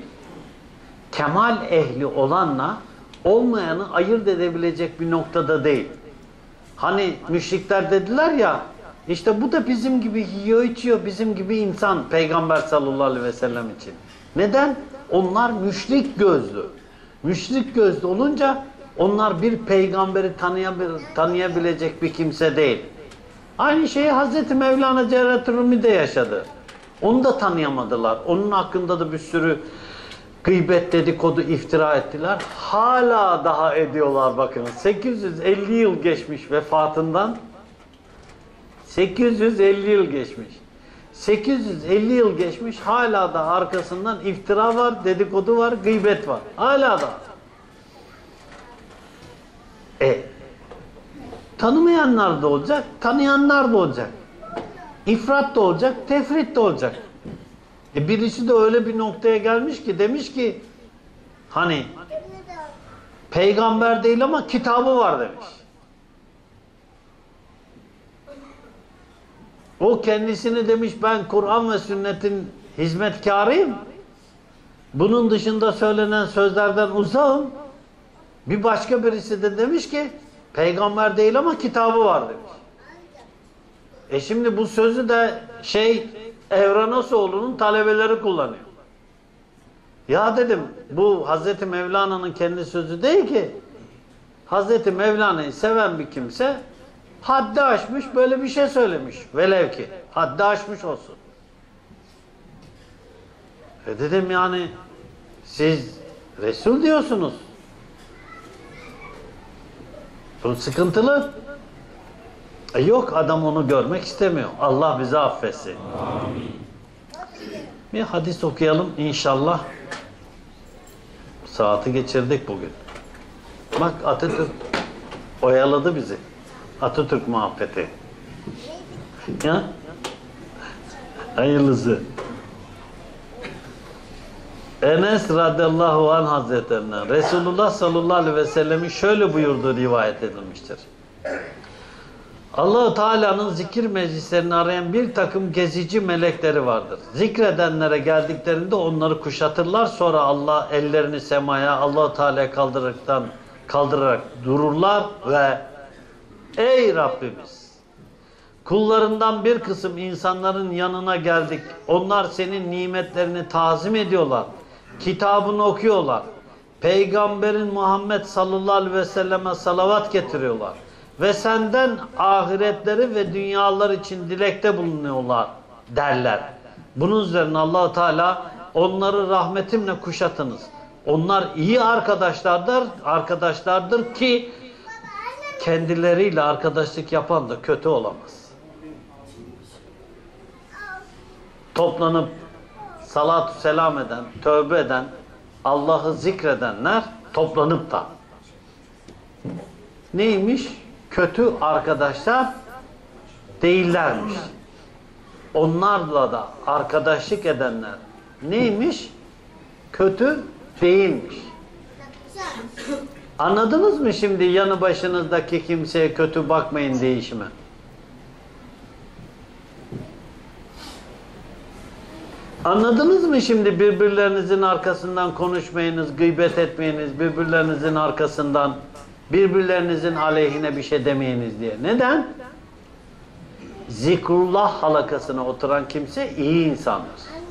Kemal ehli olanla olmayanı ayırt edebilecek bir noktada değil. Hani müşrikler dediler ya, işte bu da bizim gibi yiyor içiyor, bizim gibi insan Peygamber sallallahu aleyhi ve sellem için. Neden? Onlar müşrik gözlü. Müşrik gözlü olunca onlar bir peygamberi tanıyabilecek bir kimse değil. Aynı şeyi Hazreti Mevlana Celaleddin Rumi de yaşadı. Onu da tanıyamadılar. Onun hakkında da bir sürü gıybet, dedikodu, iftira ettiler. Hala daha ediyorlar bakın. 850 yıl geçmiş vefatından. 850 yıl geçmiş. 850 yıl geçmiş, hala da arkasından iftira var, dedikodu var, gıybet var. Hala da. Tanımayanlar da olacak, tanıyanlar da olacak. İfrat da olacak, tefrit de olacak. Birisi de öyle bir noktaya gelmiş ki, demiş ki hani peygamber değil ama kitabı var demiş. O kendisini demiş, ben Kur'an ve sünnetin hizmetkarıyım. Bunun dışında söylenen sözlerden uzağım. Bir başka birisi de demiş ki peygamber değil ama kitabı var demiş. Şimdi bu sözü de Evranasoğlu'nun talebeleri kullanıyor. Ya dedim, bu Hazreti Mevlana'nın kendi sözü değil ki. Hazreti Mevlana'yı seven bir kimse haddi aşmış, böyle bir şey söylemiş. Velev ki haddi aşmış olsun. Dedim yani siz Resul diyorsunuz. Bu sıkıntılı. Yok, adam onu görmek istemiyor. Allah bizi affetsin. Amin. Bir hadis okuyalım inşallah. Saati geçirdik bugün. Bak Atatürk oyaladı bizi. Atatürk muhabbeti. Ya? Hayırlısı. Enes radıyallahu anh hazretlerinden Resulullah sallallahu aleyhi ve sellemin şöyle buyurduğu rivayet edilmiştir. Allah-u Teala'nın zikir meclislerini arayan bir takım gezici melekleri vardır. Zikredenlere geldiklerinde onları kuşatırlar. Sonra Allah ellerini semaya, Allah-u Teala'ya kaldırarak dururlar ve ey Rabbimiz, kullarından bir kısım insanların yanına geldik. Onlar senin nimetlerini tazim ediyorlar. Kitabını okuyorlar. Peygamberin Muhammed sallallahu aleyhi ve selleme salavat getiriyorlar. Ve senden ahiretleri ve dünyalar için dilekte bulunuyorlar derler. Bunun üzerine Allah-u Teala onları rahmetimle kuşatınız. Onlar iyi arkadaşlardır ki kendileriyle arkadaşlık yapan da kötü olamaz. Toplanıp salatü selam eden, tövbe eden, Allah'ı zikredenler toplanıp da neymiş? Kötü arkadaşlar değillermiş. Onlarla da arkadaşlık edenler neymiş? Kötü değilmiş. Anladınız mı şimdi yanı başınızdaki kimseye kötü bakmayın değişime? Anladınız mı şimdi birbirlerinizin arkasından konuşmayınız, gıybet etmeyiniz, birbirlerinizin arkasından, birbirlerinizin aleyhine bir şey demeyiniz diye. Neden? Zikrullah halakasına oturan kimse iyi insandır.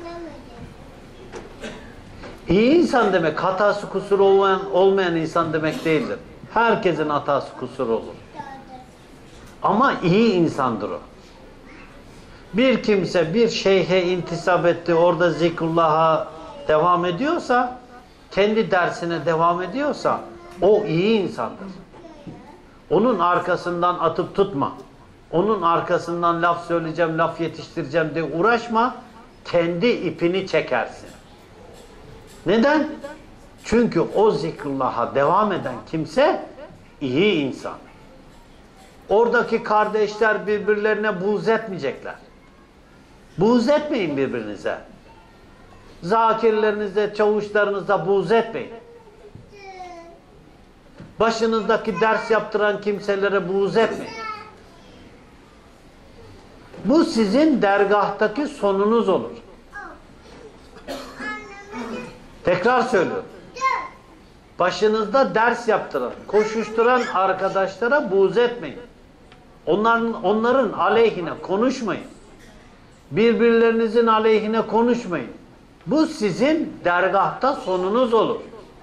İyi insan demek hatası kusuru olmayan insan demek değildir. Herkesin hatası kusuru olur. Ama iyi insandır o. Bir kimse bir şeyhe intisap etti, orada zikrullah'a devam ediyorsa, kendi dersine devam ediyorsa, o iyi insandır. Onun arkasından atıp tutma. Onun arkasından laf söyleyeceğim, laf yetiştireceğim diye uğraşma. Kendi ipini çekersin. Neden? Çünkü o zikrullah'a devam eden kimse iyi insan. Oradaki kardeşler birbirlerine buğz etmeyecekler. Buğz etmeyin birbirinize. Zakirlerinize, çavuşlarınıza buğz etmeyin. Başınızdaki ders yaptıran kimselere buğz etmeyin. Bu sizin dergahtaki sonunuz olur. Tekrar söylüyorum. Başınızda ders yaptıran, koşuşturan arkadaşlara buğz etmeyin. Onların aleyhine konuşmayın. Birbirlerinizin aleyhine konuşmayın. Bu sizin dergahta sonunuz olur.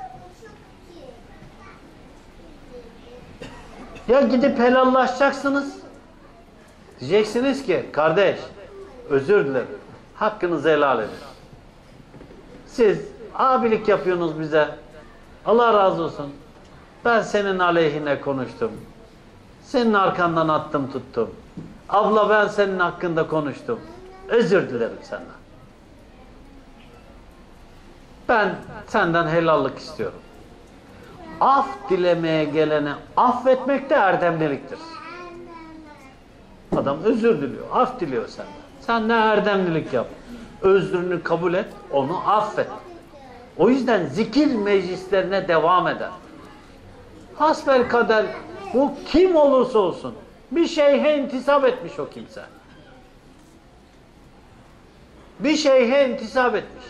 Ya gidip helallaşacaksınız. Diyeceksiniz ki kardeş özür dilerim. Hakkınızı helal edin. Siz abilik yapıyorsunuz bize. Allah razı olsun. Ben senin aleyhine konuştum. Senin arkandan attım tuttum. Abla ben senin hakkında konuştum. Özür dilerim senden. Ben senden helallik istiyorum. Af dilemeye gelene affetmek de erdemliliktir. Adam özür diliyor, af diliyor senden. Sen ne erdemlilik yap. Özrünü kabul et, onu affet. O yüzden zikir meclislerine devam eder. Hasbelkader bu kim olursa olsun bir şeyhe intisap etmiş o kimse. Bir şeyhe intisap etmiş.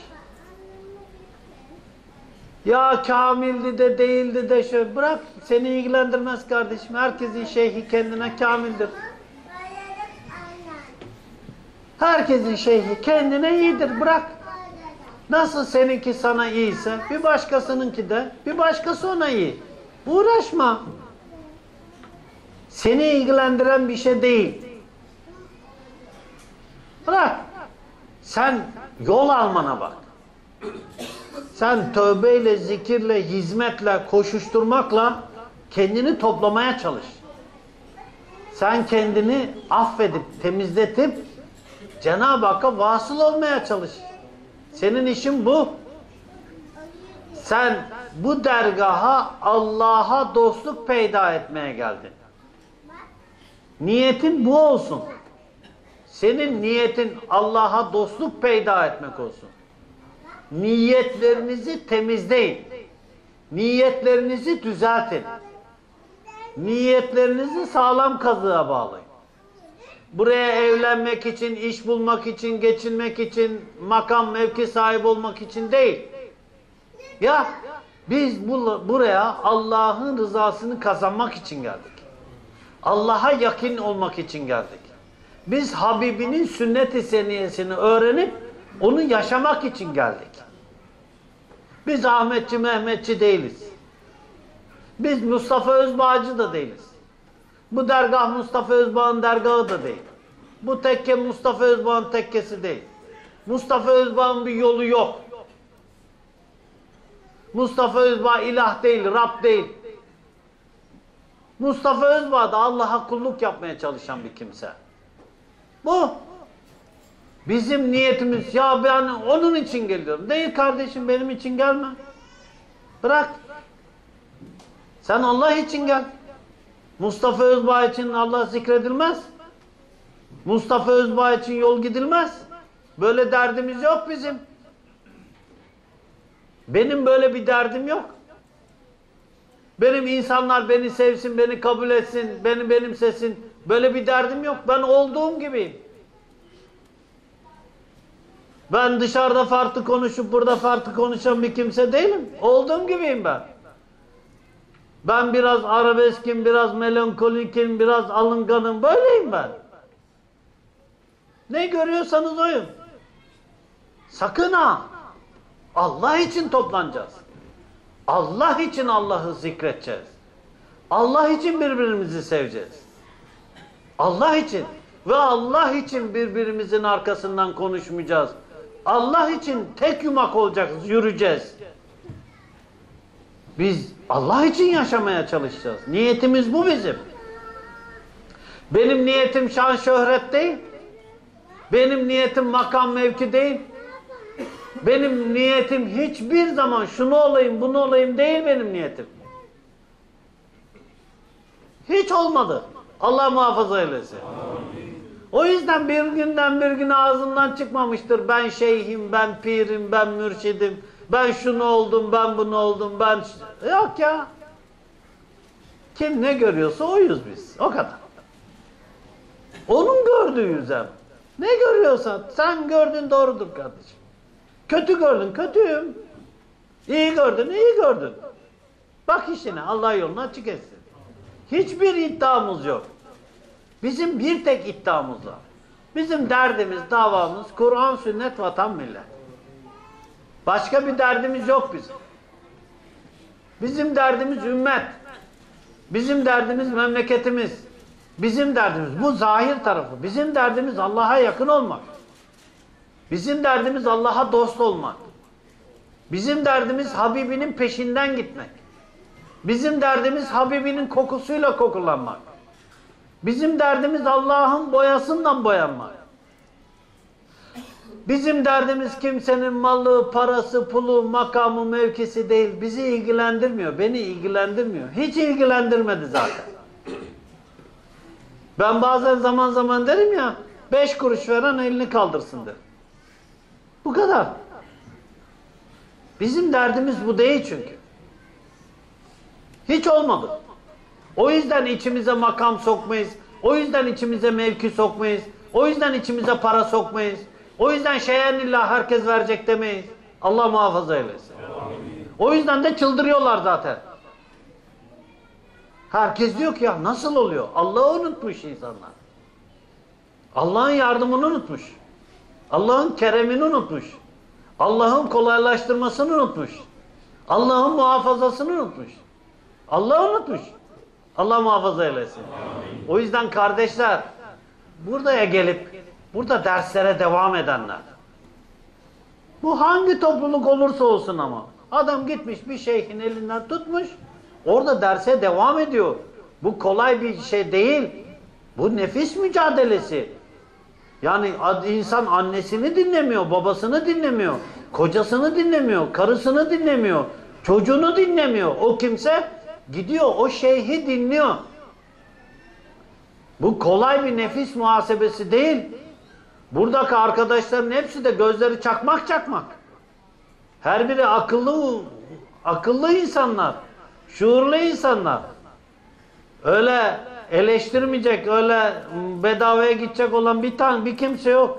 Ya kamildi de değildi de şöyle bırak, seni ilgilendirmez kardeşim. Herkesin şeyhi kendine kamildir. Herkesin şeyhi kendine iyidir, bırak. Nasıl seninki sana iyiyse bir başkasınınki de bir başkası ona iyi. Uğraşma. Seni ilgilendiren bir şey değil. Bırak. Sen yol almana bak. Sen tövbeyle, zikirle, hizmetle, koşuşturmakla kendini toplamaya çalış. Sen kendini affedip, temizletip Cenab-ı Hakk'a vasıl olmaya çalış. Senin işin bu. Sen bu dergaha Allah'a dostluk peyda etmeye geldin. Niyetin bu olsun. Senin niyetin Allah'a dostluk peyda etmek olsun. Niyetlerinizi temizleyin. Niyetlerinizi düzeltin. Niyetlerinizi sağlam kazığa bağlayın. Buraya evlenmek için, iş bulmak için, geçinmek için, makam, mevki sahibi olmak için değil. Ya biz buraya Allah'ın rızasını kazanmak için geldik. Allah'a yakın olmak için geldik. Biz Habibinin sünnet-i seniyesini öğrenip onu yaşamak için geldik. Biz Ahmetçi, Mehmetçi değiliz. Biz Mustafa Özbağcı da değiliz. Bu dergah Mustafa Özbağ'ın dergahı da değil. Bu tekke Mustafa Özbağ'ın tekkesi değil. Mustafa Özbağ'ın bir yolu yok. Mustafa Özbağ ilah değil, Rab değil. Mustafa Özbağ da Allah'a kulluk yapmaya çalışan bir kimse. Bu. Bizim niyetimiz, ya ben onun için geliyorum. Değil kardeşim, benim için gelme. Bırak. Sen Allah için gel. Mustafa Özbağ için Allah zikredilmez. Mustafa Özbağ için yol gidilmez. Böyle derdimiz yok bizim. Benim böyle bir derdim yok. Benim insanlar beni sevsin, beni kabul etsin, beni benimsesin. Böyle bir derdim yok. Ben olduğum gibiyim. Ben dışarıda farklı konuşup burada farklı konuşan bir kimse değilim. Olduğum gibiyim ben. Ben biraz arabeskim, biraz melankolikim, biraz alınganım. Böyleyim ben. Ne görüyorsanız oyun. Sakın ha. Allah için toplanacağız. Allah için Allah'ı zikredeceğiz. Allah için birbirimizi seveceğiz. Allah için. Ve Allah için birbirimizin arkasından konuşmayacağız. Allah için tek yumak olacağız, yürüyeceğiz. Biz Allah için yaşamaya çalışacağız. Niyetimiz bu bizim. Benim niyetim şan şöhret değil. Benim niyetim makam mevki değil. Benim niyetim hiçbir zaman şunu olayım, bunu olayım değil benim niyetim. Hiç olmadı. Allah muhafaza eylesin. O yüzden bir günden bir güne ağzından çıkmamıştır. Ben şeyhim, ben pirim, ben mürşidim, ben şunu oldum, ben bunu oldum, ben... Yok ya. Kim ne görüyorsa oyuz biz. O kadar. Onun gördüğü yüzden. Ne görüyorsan sen gördün doğrudur kardeşim. Kötü gördün, kötüyüm. İyi gördün, iyi gördün. Bak işine, Allah yolunu açık etsin. Hiçbir iddiamız yok. Bizim bir tek iddiamız var. Bizim derdimiz, davamız Kur'an, sünnet, vatan, millet. Başka bir derdimiz yok bizim. Bizim derdimiz ümmet. Bizim derdimiz memleketimiz. Bizim derdimiz bu zahir tarafı. Bizim derdimiz Allah'a yakın olmak. Bizim derdimiz Allah'a dost olmak. Bizim derdimiz Habibinin peşinden gitmek. Bizim derdimiz Habibinin kokusuyla kokulanmak. Bizim derdimiz Allah'ın boyasından boyanmak. Bizim derdimiz kimsenin malı, parası, pulu, makamı, mevkisi değil. Bizi ilgilendirmiyor, beni ilgilendirmiyor. Hiç ilgilendirmedi zaten. Ben bazen zaman zaman derim ya, 5 kuruş veren elini kaldırsın derim. Bu kadar. Bizim derdimiz bu değil çünkü. Hiç olmadı. O yüzden içimize makam sokmayız. O yüzden içimize mevki sokmayız. O yüzden içimize para sokmayız. O yüzden şeyen illa herkes verecek demeyiz. Allah muhafaza eylesin. O yüzden de çıldırıyorlar zaten. Herkes diyor ki ya nasıl oluyor? Allah'ı unutmuş insanlar. Allah'ın yardımını unutmuş. Allah'ın keremini unutmuş. Allah'ın kolaylaştırmasını unutmuş. Allah'ın muhafazasını unutmuş. Allah'ı unutmuş. Allah muhafaza eylesin. O yüzden kardeşler, buraya gelip burada derslere devam edenler, bu hangi topluluk olursa olsun ama adam gitmiş bir şeyhin elinden tutmuş, orada derse devam ediyor. Bu kolay bir şey değil. Bu nefis mücadelesi. Yani insan annesini dinlemiyor, babasını dinlemiyor, kocasını dinlemiyor, karısını dinlemiyor, çocuğunu dinlemiyor. O kimse gidiyor o şeyhi dinliyor. Bu kolay bir nefis muhasebesi değil. Buradaki arkadaşların hepsi de gözleri çakmak çakmak. Her biri akıllı insanlar, şuurlu insanlar. Öyle eleştirmeyecek, öyle bedavaya gidecek olan bir kimse yok.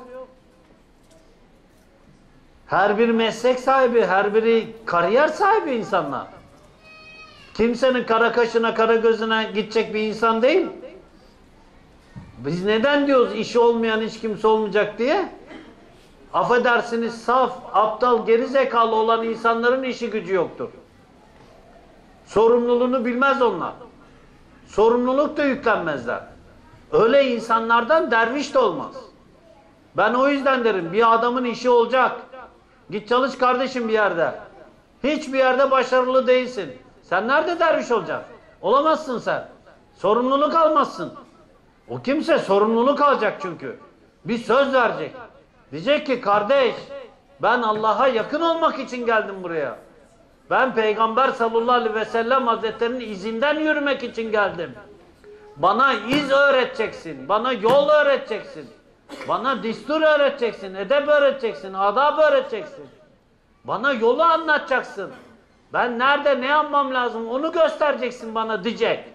Her biri meslek sahibi, her biri kariyer sahibi insanlar. Kimsenin kara kaşına, kara gözüne gidecek bir insan değil. Biz neden diyoruz işi olmayan hiç kimse olmayacak diye? Affedersiniz, saf, aptal, geri zekalı olan insanların işi gücü yoktur. Sorumluluğunu bilmez onlar. Sorumluluk da yüklenmezler. Öyle insanlardan derviş de olmaz. Ben o yüzden derim bir adamın işi olacak. Git çalış kardeşim bir yerde. Hiçbir yerde başarılı değilsin. Sen nerede derviş olacaksın? Olamazsın sen. Sorumluluk almazsın. O kimse sorumluluk alacak çünkü. Bir söz verecek. Diyecek ki kardeş ben Allah'a yakın olmak için geldim buraya. Ben Peygamber sallallahu aleyhi ve sellem hazretlerinin izinden yürümek için geldim. Bana iz öğreteceksin. Bana yol öğreteceksin. Bana destur öğreteceksin. Edep öğreteceksin. Adab öğreteceksin. Bana yolu anlatacaksın. Ben nerede ne yapmam lazım onu göstereceksin bana diyecek.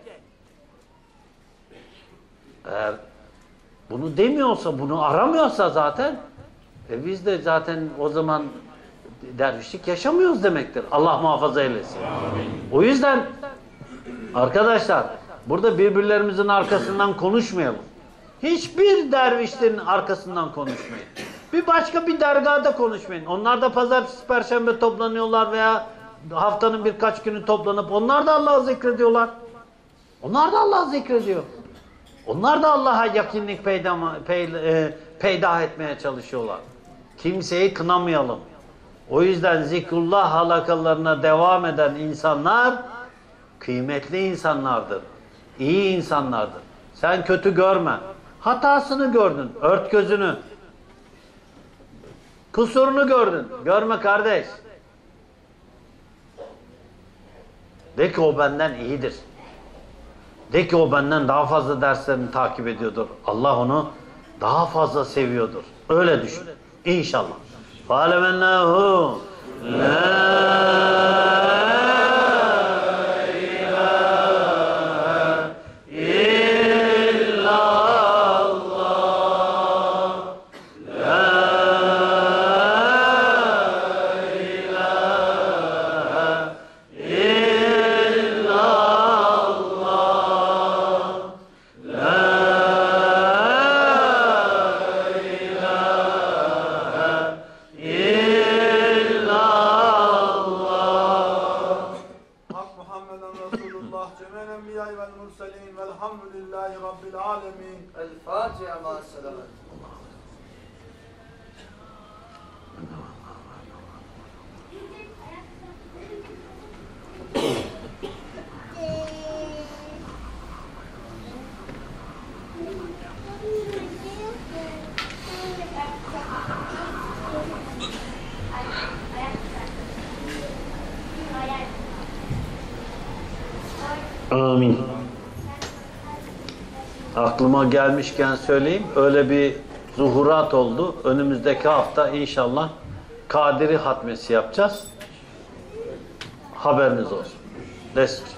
Eğer bunu demiyorsa, bunu aramıyorsa zaten biz de zaten o zaman dervişlik yaşamıyoruz demektir. Allah muhafaza eylesin. Amin. O yüzden arkadaşlar burada birbirlerimizin arkasından konuşmayalım. Hiçbir dervişlerin arkasından konuşmayın. Bir başka bir dergahda konuşmayın. Onlar da pazartesi, perşembe toplanıyorlar veya haftanın birkaç günü toplanıp onlar da Allah'ı zikrediyorlar. Onlar da Allah'ı zikrediyor. Onlar da Allah'a yakınlık peyda etmeye çalışıyorlar. Kimseyi kınamayalım. O yüzden zikrullah halakalarına devam eden insanlar kıymetli insanlardır. İyi insanlardır. Sen kötü görme. Hatasını gördün. Ört gözünü. Kusurunu gördün. Görme kardeş. De ki o benden iyidir. De ki o benden daha fazla derslerini takip ediyordur. Allah onu daha fazla seviyordur. Öyle düşün. İnşallah. فَعَلَمَنَّهُ لَا الأنبياء والمرسلين والحمد لله رب العالمين. الفاتحة مع السلامة. Amin. Aklıma gelmişken söyleyeyim. Öyle bir zuhurat oldu. Önümüzdeki hafta inşallah Kadiri hatmesi yapacağız. Haberiniz olsun. Destur.